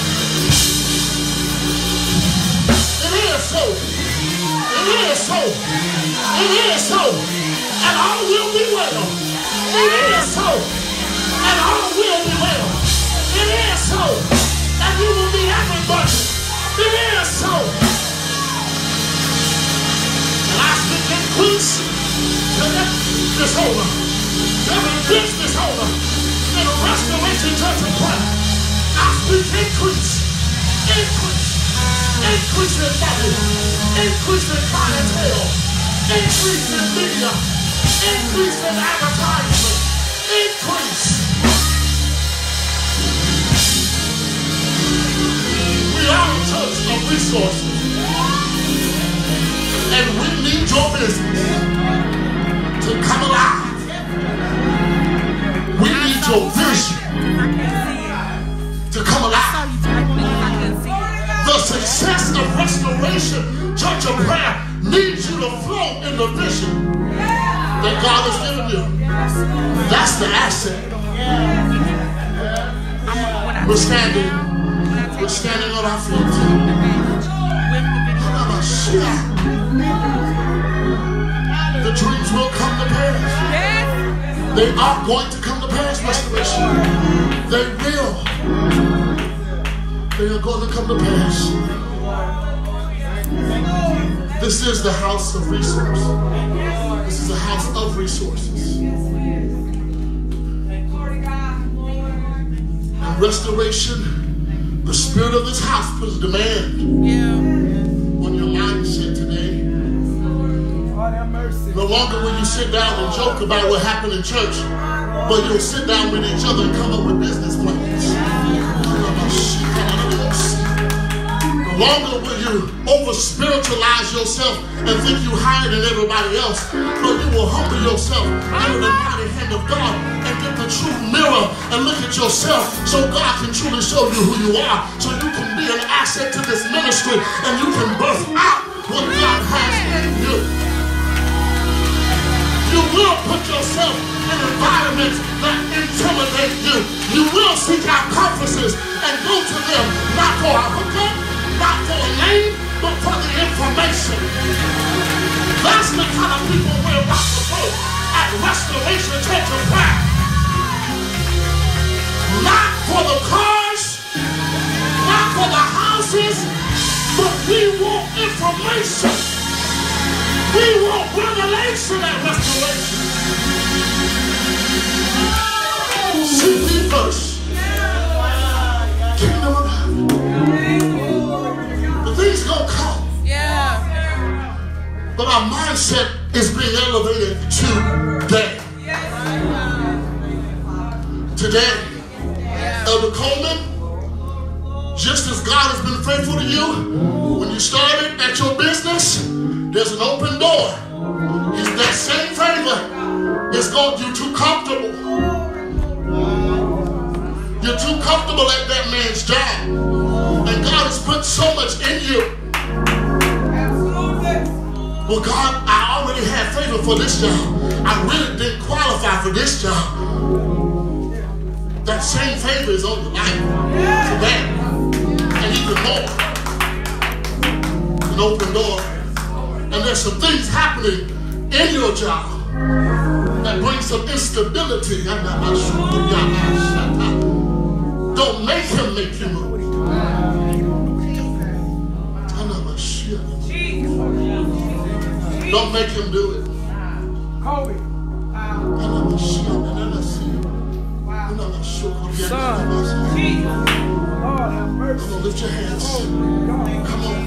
It is so. It is so. It is so. And all will be well. It is so. And all will be well. It is so. And you will be everybody. It is so. And I speak increase to that business owner, every business owner in a Restoration Church of Prayer. I speak increase, increase, increase in money, increase in clientele, increase in media, increase in advertisement, increase. We are a church of resources, and we need your business to come alive. We need your vision to come alive. The success of Restoration Church of Prayer needs you to flow in the vision that God has given you. That's the asset. We're standing. We're standing on our feet. The dreams will come to pass. They are going to come to pass, Restoration. They will. They are going to come to pass. This is the house of resources. This is a house of resources. And Restoration, the spirit of this house puts demand yeah. on your mindset today. No longer will you sit down and joke about what happened in church, but you'll sit down with each other and come up with business plans. No longer will you over-spiritualize yourself and think you're higher than everybody else, but you will humble yourself under the mighty hand of God and get the true mirror and look at yourself so God can truly show you who you are, so you can be an asset to this ministry and you can birth out what God has in you. You will put yourself in environments that intimidate you. You will seek out conferences and go to them not for a hookup, not for a name, but for the information. That's the kind of people we're about to go at Restoration Church of Prayer. Not for the cars, not for the houses, but we want information. We want revelation at Restoration. Seek me first. Kingdom of God. The things gonna come. Yeah. But our mindset is being elevated today. Today. Elder Coleman, just as God has been faithful to you, when you started at your business, there's an open door. It's that same favor. It's going, you're too comfortable. You're too comfortable at that man's job. And God has put so much in you. Well, God, I already had favor for this job. I really didn't qualify for this job. That same favor is on your life today. And even more. An open door. And there's some things happening in your job that bring some instability. Don't make him make you move. Don't make him do it. Kobe. Son. Lord have mercy. Come on, lift your hands. Oh, Come on.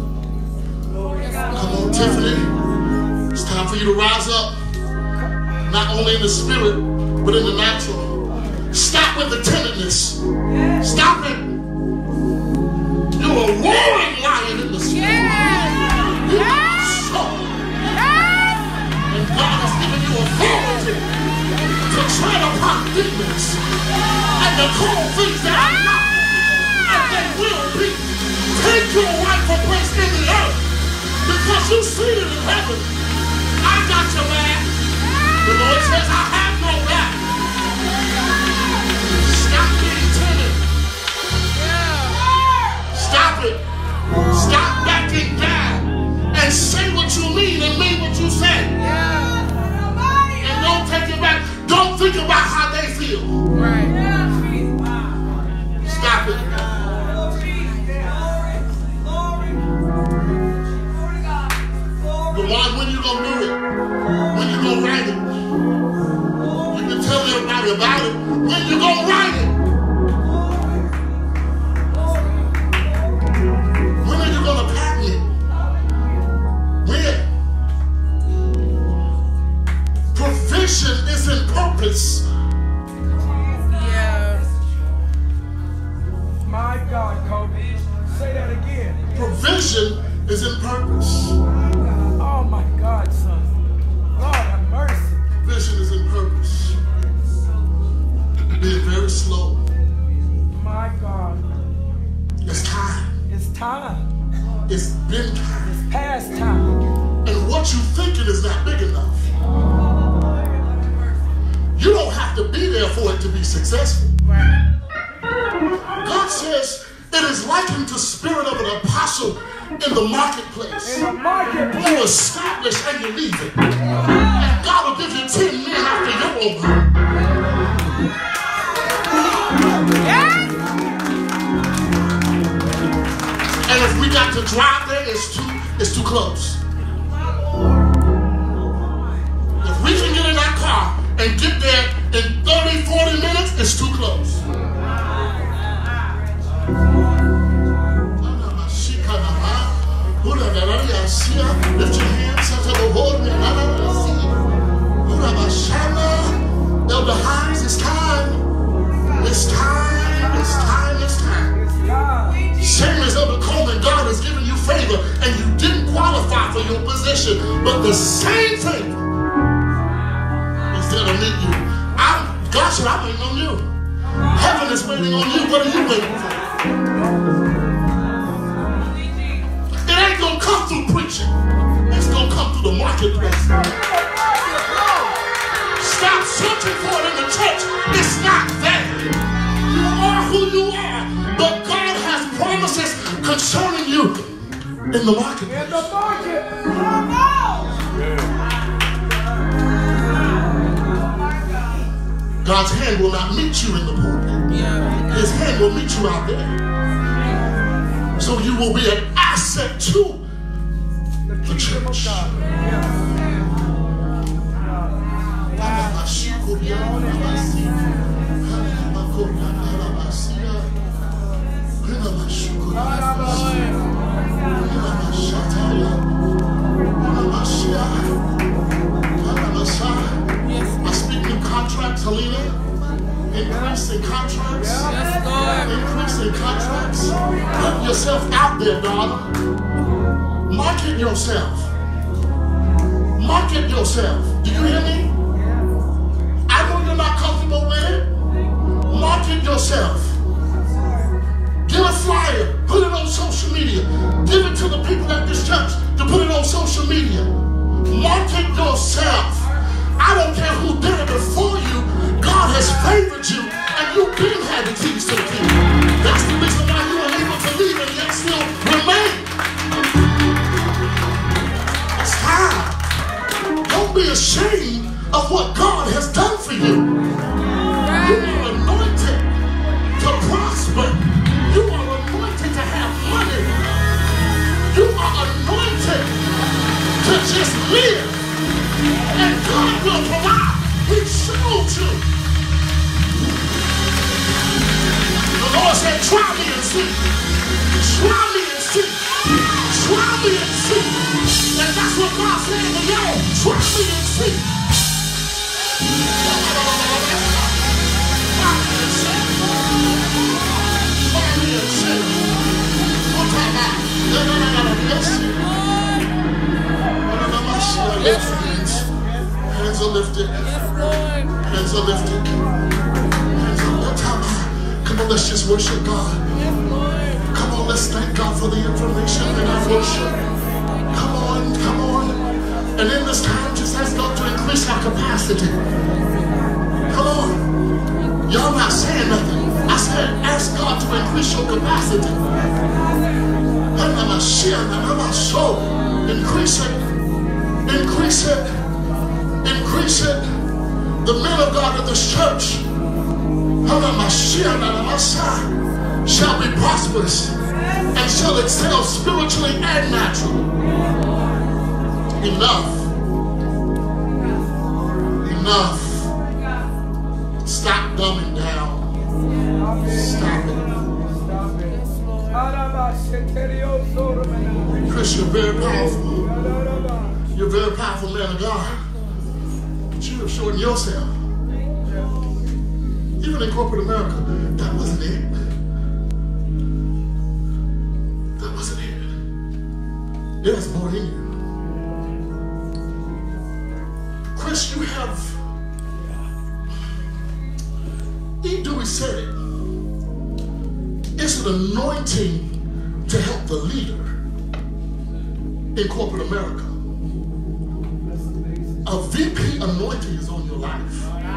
Come on, Tiffany. It's time for you to rise up. Not only in the spirit, but in the natural. Stop with the tenderness. Stop it. You're a roaring lion in the spirit. You are strong. And God has given you authority to tread upon demons and to call things that are not, and they will be. Take your rightful place in the earth because you see it in heaven. I got your back. The Lord says, I have no back. Stop being timid. Stop it. Stop backing down and say what you mean and mean what you say. And don't take it back. Don't think about how they feel. Stop it. But why, when you gonna do it? When you gonna write it? You can tell everybody about it. When you gonna write it? When are you gonna patent it? When? Provision is in purpose. my God, Kobe. Say that again. Provision is in purpose. Oh my God, son. Lord have mercy. Provision is in purpose. Being very slow. My God. It's time. It's time. It's been time. It's past time. And what you thinking is not big enough. You don't have to be there for it to be successful. God says it is likened to spirit of an apostle in the marketplace. In the marketplace. You establish and you leave it. And God will give you ten men after your own heart. And if we got to drive there, it's too, it's too close. If we can get in that car and get there in thirty, forty minutes, it's too close. Lift your hands up to the Lord. Elder Hines, it's time. It's time. It's time. It's time. Same as Elder Coleman, God has given you favor and you didn't qualify for your position. But the same thing is there to meet you. I'm, God said, I'm waiting on you. Heaven is waiting on you. What are you waiting for? It ain't gonna come through preaching. It's gonna come through the marketplace. Stop searching for it in the church. It's not there. You are who you are, but God has promises concerning you in the marketplace. In the market. God's hand will not meet you in the pulpit. His hand will meet you out there. So you will be an asset to The kingdom of God. I speak in contracts, Helena. Increase in contracts. Increase in contracts. Put yourself out there, daughter. Market yourself. Market yourself. Do you hear me? I know you're not comfortable with it. Market yourself. Get a flyer. Put it on social media. Give it to the people at this church to put it on social media. Market yourself. I don't care who did it before you. God has favored you, and you've been had the keys to the kingdom. That's the reason why you are able to leave and yet still remain. It's time. Don't be ashamed of what God has done for you. You are anointed to prosper. You are anointed to have money. You are anointed to to just live. And God will provide. He showed you. The Lord said, try me and see. Try me and see. Try me and see. And that's what God said to y'all. Try me and see. Try me and see. Try me and see. One time out. Yes. Hands. Hands are lifted. Hands are lifted. Hands are lifted. Come on, let's just worship God. Come on, let's thank God for the information and our worship. Come on, come on. And in this time, just ask God to increase our capacity. Come on. Y'all not saying nothing. I said, ask God to increase your capacity. Increase it. Increase it. Increase it. The men of God of this church shall be prosperous and shall excel spiritually and naturally. Enough. Enough. Stop dumbing down. Stop it. Chris, you're very powerful. You're a very powerful man of God. But you have shown yourself. Even in corporate America, that wasn't it. That wasn't it. There's more in you. Chris, you have, E. Dewey said it. It's an anointing to help the leader in corporate America. A V P anointing is on your life.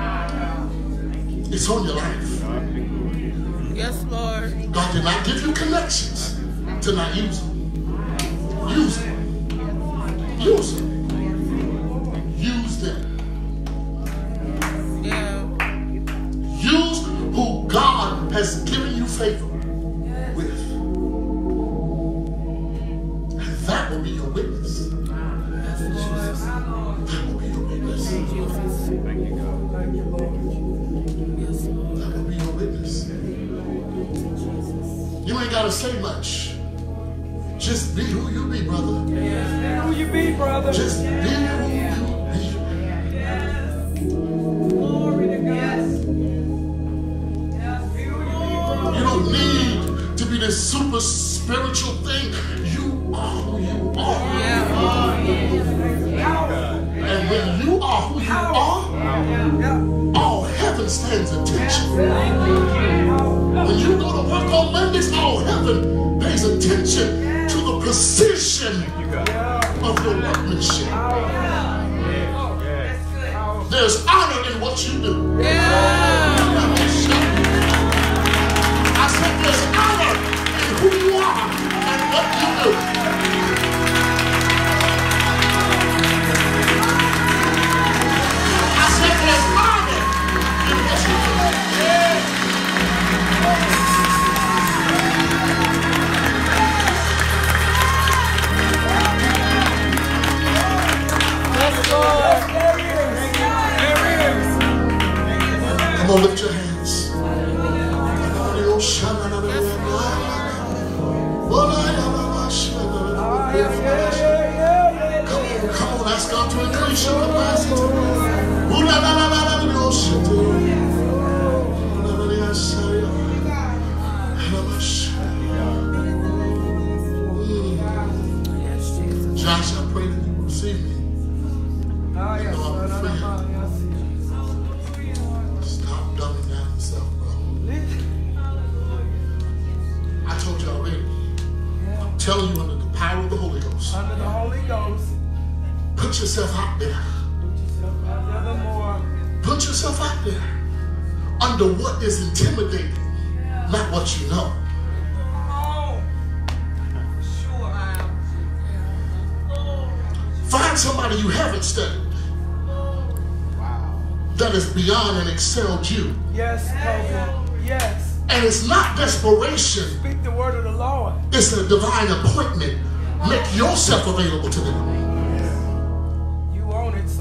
It's on your life. Yes, Lord. God did not give you connections to not use them. Use them. Use them. Use them. Yeah. Use who God has given you favor with. And that will be your witness. That will be your witness. Thank you, God. Thank you, Lord. That will be your witness. You ain't got to say much. Just be who you be, brother. Yes. Who you be, brother? Just be who you be. Glory to God. Yes. Yes. Be who you be, brother. You don't need to be this super spiritual thing. You are who you are. Yeah. And when you are who you are, all heaven stands attention. When you go to work on Mondays, all heaven pays attention to the precision of your workmanship. There's honor in what you do. I said there's honor in who you are and what you do. I said there's honor in what you do. Come on, lift your hands. Come on, come on, ask God to increase your capacity. Josh, I pray that you will receive me. Stop dumbing down yourself, bro. I told you already. I'm telling you under the power of the Holy Ghost. Under the Holy Ghost. Put yourself out there. Put yourself out there. Under what is intimidating, not what you know. Find somebody you haven't studied. That is beyond and excelled you. Yes, Kobe. Yes. And it's not desperation. Speak the word of the Lord. It's a divine appointment. Make yourself available to them.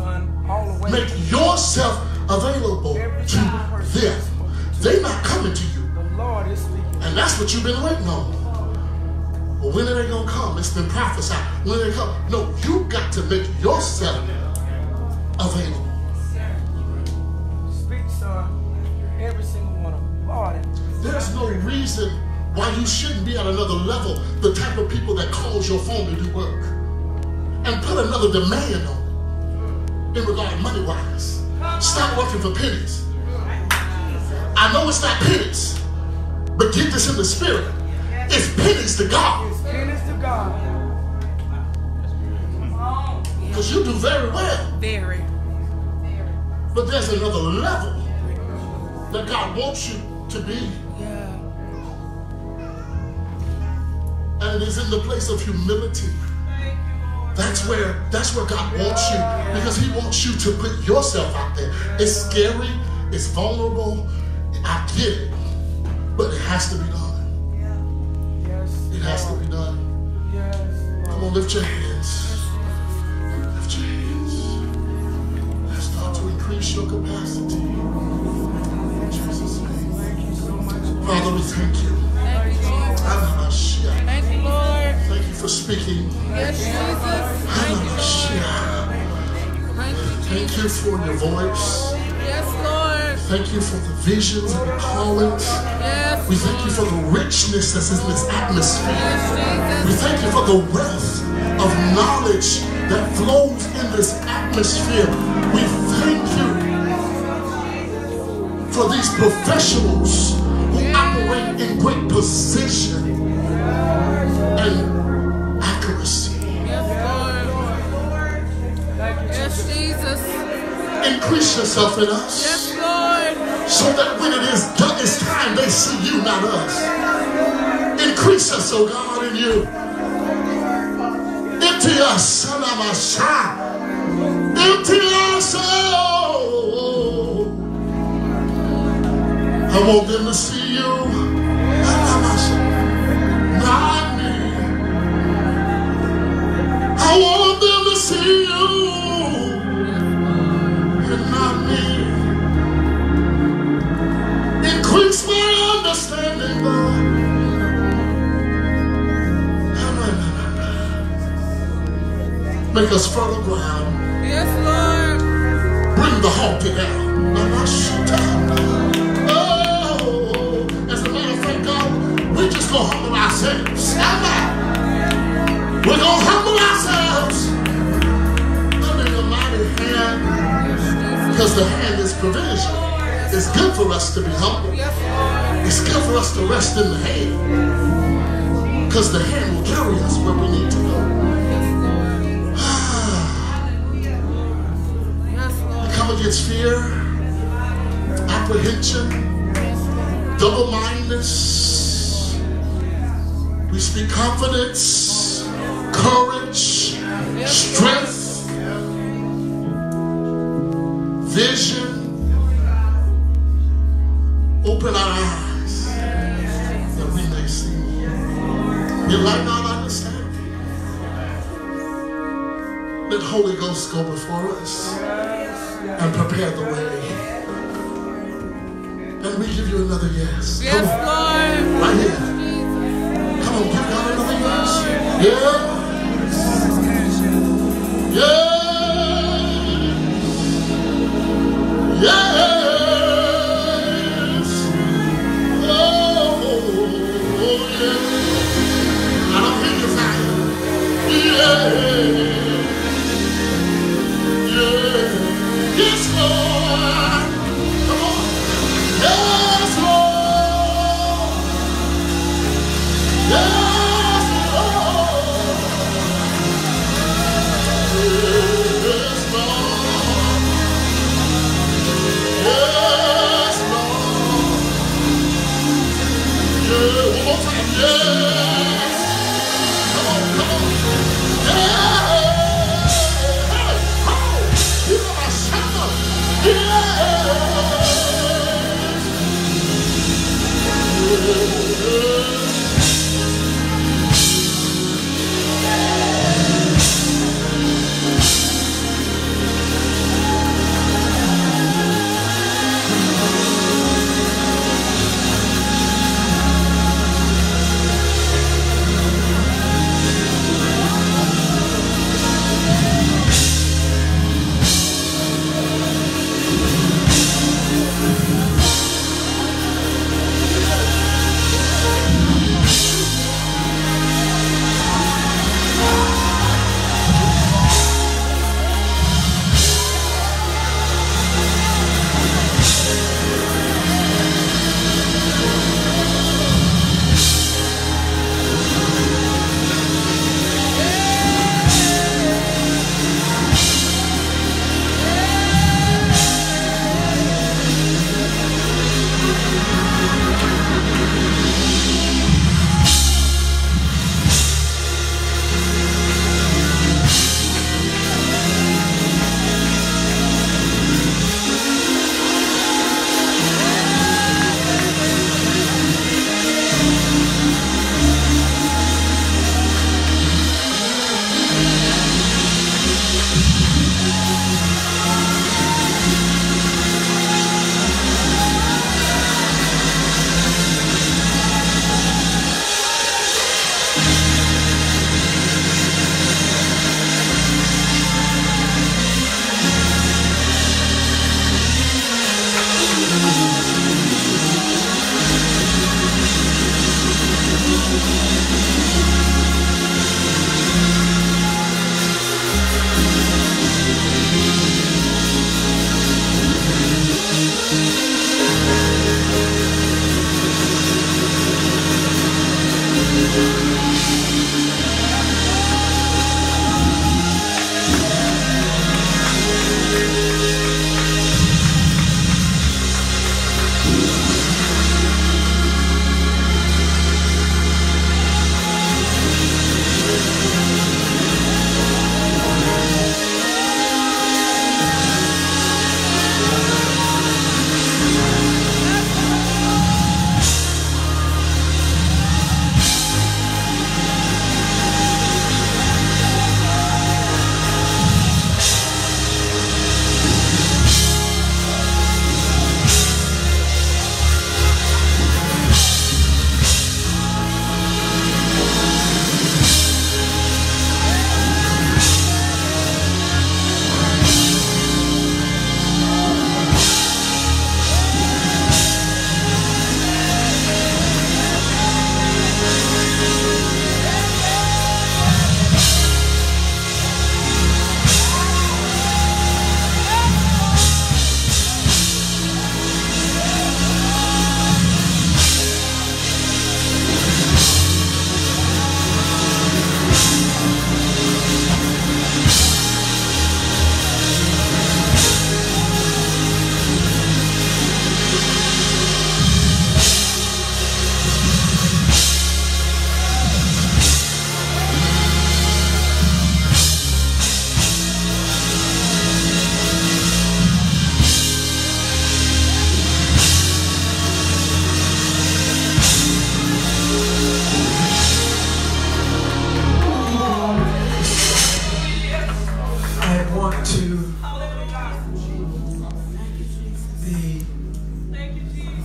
son, all the way. Make yourself available to them. They're not coming to you. The Lord is speaking. And that's what you've been waiting on. Well, when are they going to come? It's been prophesied. When are they come? No, you got to make yourself available. Speak, son. Every single one of them. Lord. There's no reason why you shouldn't be at another level. The type of people that calls your phone to do work. And put another demand on it. In regard to money-wise. Stop working for pennies. I know it's not pennies. But get this in the spirit. It's pennies to God. It's pennies to God. Because you do very well. Very. But there's another level that God wants you to be. Yeah. And it is in the place of humility. That's where, that's where God wants you. Because he wants you to put yourself out there. It's scary. It's vulnerable. I get it. But it has to be done. It has to be done. Yes. Come on, lift your hands. Lift your hands. Let's start to increase your capacity. In Jesus' name. Thank you so much. Father, we thank you. Thank you, Jesus. Thank you, Lord. Thank you for speaking. Yes, Jesus. Thank you, Lord. Thank you, Thank Jesus. you for your voice. Yes, Lord. Thank you for the visions and the callings. Yes, We thank you for the richness that's in this atmosphere. yes, We Jesus. thank you for the wealth of knowledge that flows in this atmosphere. We thank you for these professionals who operate in great precision and accuracy. Yes, Lord. Yes, Jesus. Increase yourself in us Yes, Lord. so that when it is done, it's time they see you, not us. Increase us, oh God, in you. Empty us, Salamasha. Empty us, oh. I want them to see you, Salamasha. Not me. I want them to see you, and not me. Increase my understanding, Lord. Make us fertile ground. Yes, Lord. Bring the haughty down. Oh, as a matter of fact, God, we're just going to humble ourselves. Stand back. We're going to humble ourselves under the mighty hand. Because the hand is provision. It's good for us to be humble. Yes, Lord. It's good for us to rest in the hand. Because the hand will carry us where we need to go. Come against fear, apprehension, double-mindedness. We speak confidence, courage, strength, vision. Open our eyes that we may see. Enlighten our understanding. Let Holy Ghost go before us and prepare the way. And we give you another yes. Yes, Come on. Lord. Right here. Come on, give God another yes. Yeah. Yeah. Yes. Oh, yeah. I don't hear you saying. Yeah. Yes, Lord. Come on. Yes, Lord. Yes, Lord.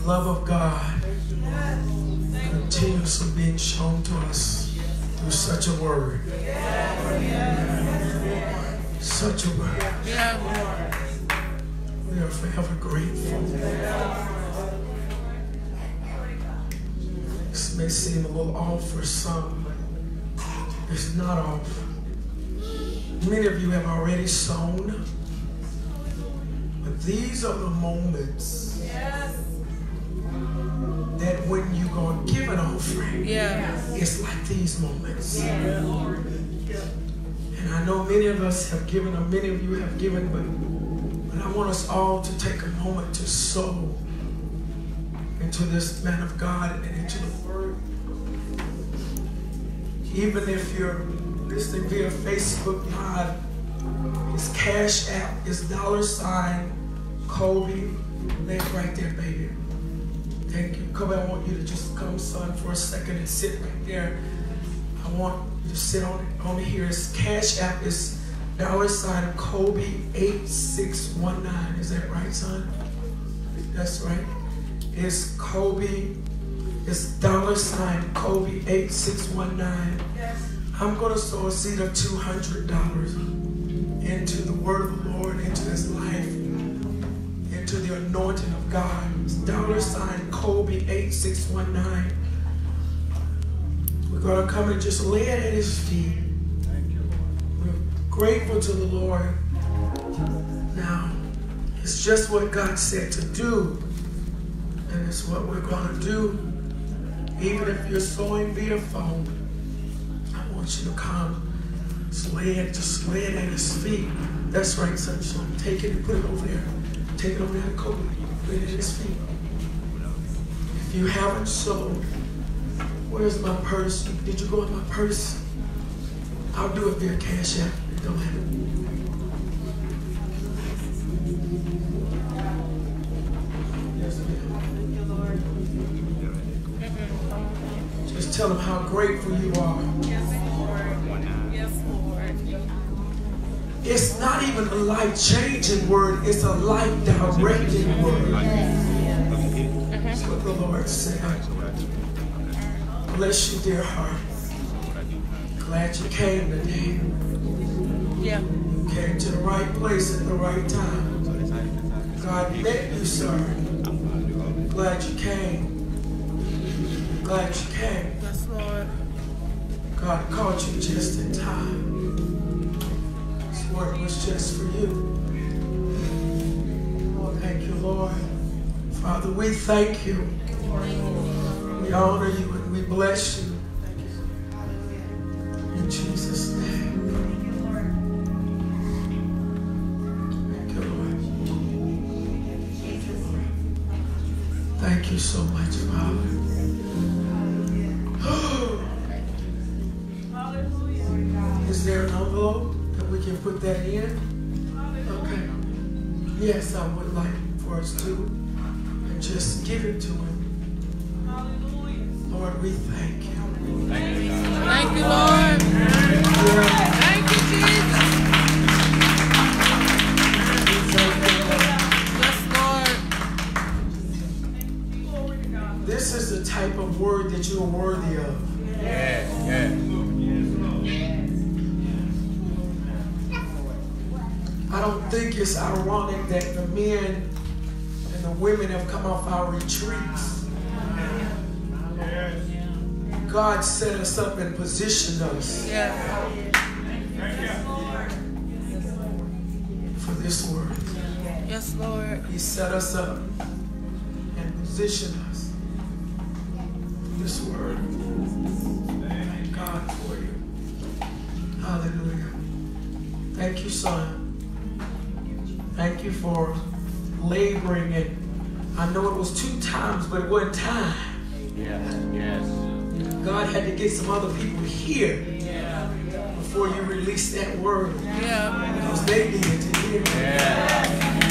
love of God continuously being shown to us through such a word. Such a word. Yeah. We are forever grateful. This may seem a little off for some, but it's not off. Many of you have already sown, but these are the moments that when you're going to give an offering, Yeah. it's like these moments. And I know many of us have given, or many of you have given, but, but I want us all to take a moment to sow into this man of God and into the word. Even if you're listening via Facebook Live, his Cash App is dollar sign Kobe. Lay it right there, baby. Thank you. Kobe, I want you to just come, son, for a second and sit right there. I want you to sit on it. On here. His Cash App is dollar sign Kobe eight six one nine. Is that right, son? That's right. It's Kobe. It's dollar sign Kobe eight six one nine. I'm going to sow a seed of two hundred dollars into the word of the Lord, into his life, into the anointing of God. It's dollar sign Kobe eight six one nine. We're going to come and just lay it at his feet. We're grateful to the Lord. Now, it's just what God said to do, and it's what we're going to do. Even if you're sowing via phone, I want you to come. Just lay it, just lay it at his feet. That's right, sunshine. Take it and put it over there. Take it over there to Kobe. Put it at his feet. If you haven't sowed, where's my purse? Did you go in my purse? I'll do it via Cash App. It don't have it. Yes, ma'am. Just tell them how grateful you are. Yes, Lord. Yes, Lord. It's not even a life-changing word. It's a life-directing word. That's what the Lord said. Bless you, dear heart. Glad you came today. Yeah. You came to the right place at the right time. God met you, sir. Glad you came. Glad you came. Yes, Lord. God called you just in time. This word was just for you. Oh, thank you, Lord. Father, we thank you. We honor you and we bless you. In Jesus' name. Thank you, Lord. Thank you so much, Father. Is there an envelope that we can put that in? Okay. Yes, I would like for us to. And just give it to him. Lord, we thank you. Thank you, Lord. Thank you, Jesus. Yes, Lord. This is the type of word that you are worthy of. Yes, yes. I don't think it's ironic that the men and the women have come off our retreats. God set us up and positioned us Yeah. for this word. Yes, Lord. He set us up and positioned us for this word. Thank God for you. Hallelujah. Thank you, son. Thank you for laboring it. I know it was two times, but it wasn't time. Yes, yes. God had to get some other people here before you release that word. Yeah. Because they needed to hear it. Yes.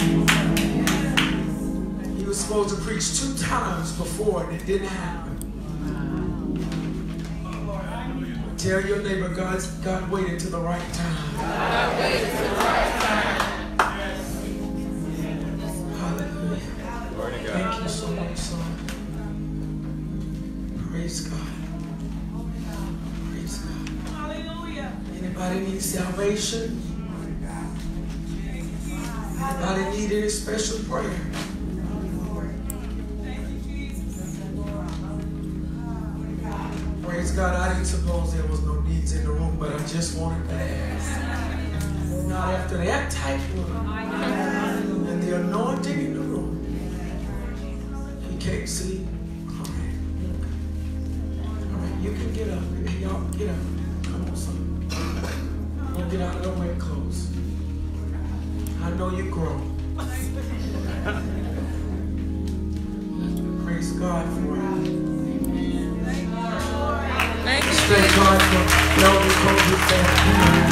He was supposed to preach two times before and it didn't happen. Tell your neighbor, God's, God waited till the right time. God waited till the right time. Hallelujah. Glory to God. Thank you so much, son. Praise God. Praise God. Hallelujah. Anybody need salvation? Anybody need any special prayer? Thank you, Jesus. Praise God. I didn't suppose there was no needs in the room, but I just wanted to ask. Not after that type of and the anointing in the room. You can't see. All right. All right, you can get up. Y'all get up. Come on, son. Don't get out of the way close. I know you grow. Praise God for it. Thank you. Thank God for Elder Kobe family.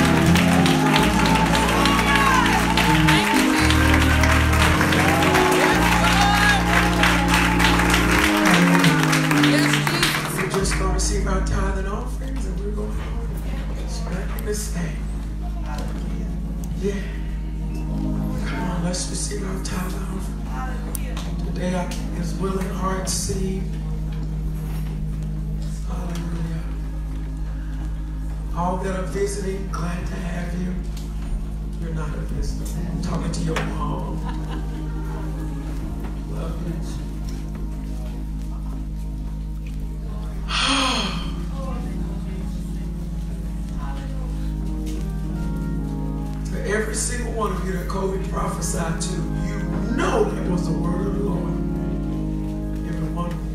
Yes, Jesus. We're just going to receive our tithe and offerings and we're going to back in this thing. Yeah. Come on, let's receive our tithe and offering. Today, I is willing heart seed. Hallelujah. All that are visiting, glad to have you. You're not a visitor. I'm talking to your mom. Love you. To every single one of you that Kobe prophesied to, you know that was the word of the Lord. Every one of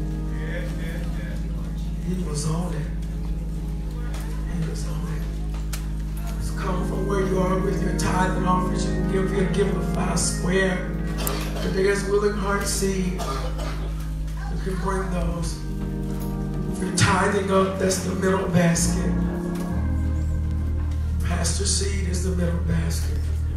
you. He was on it. He was on it. Just come from where you are with your tithe and offerings. You can give, you can give a five square. Today's willing heart seed. You can bring those. If you're tithing up, that's the middle basket. Pastor seed is the middle basket.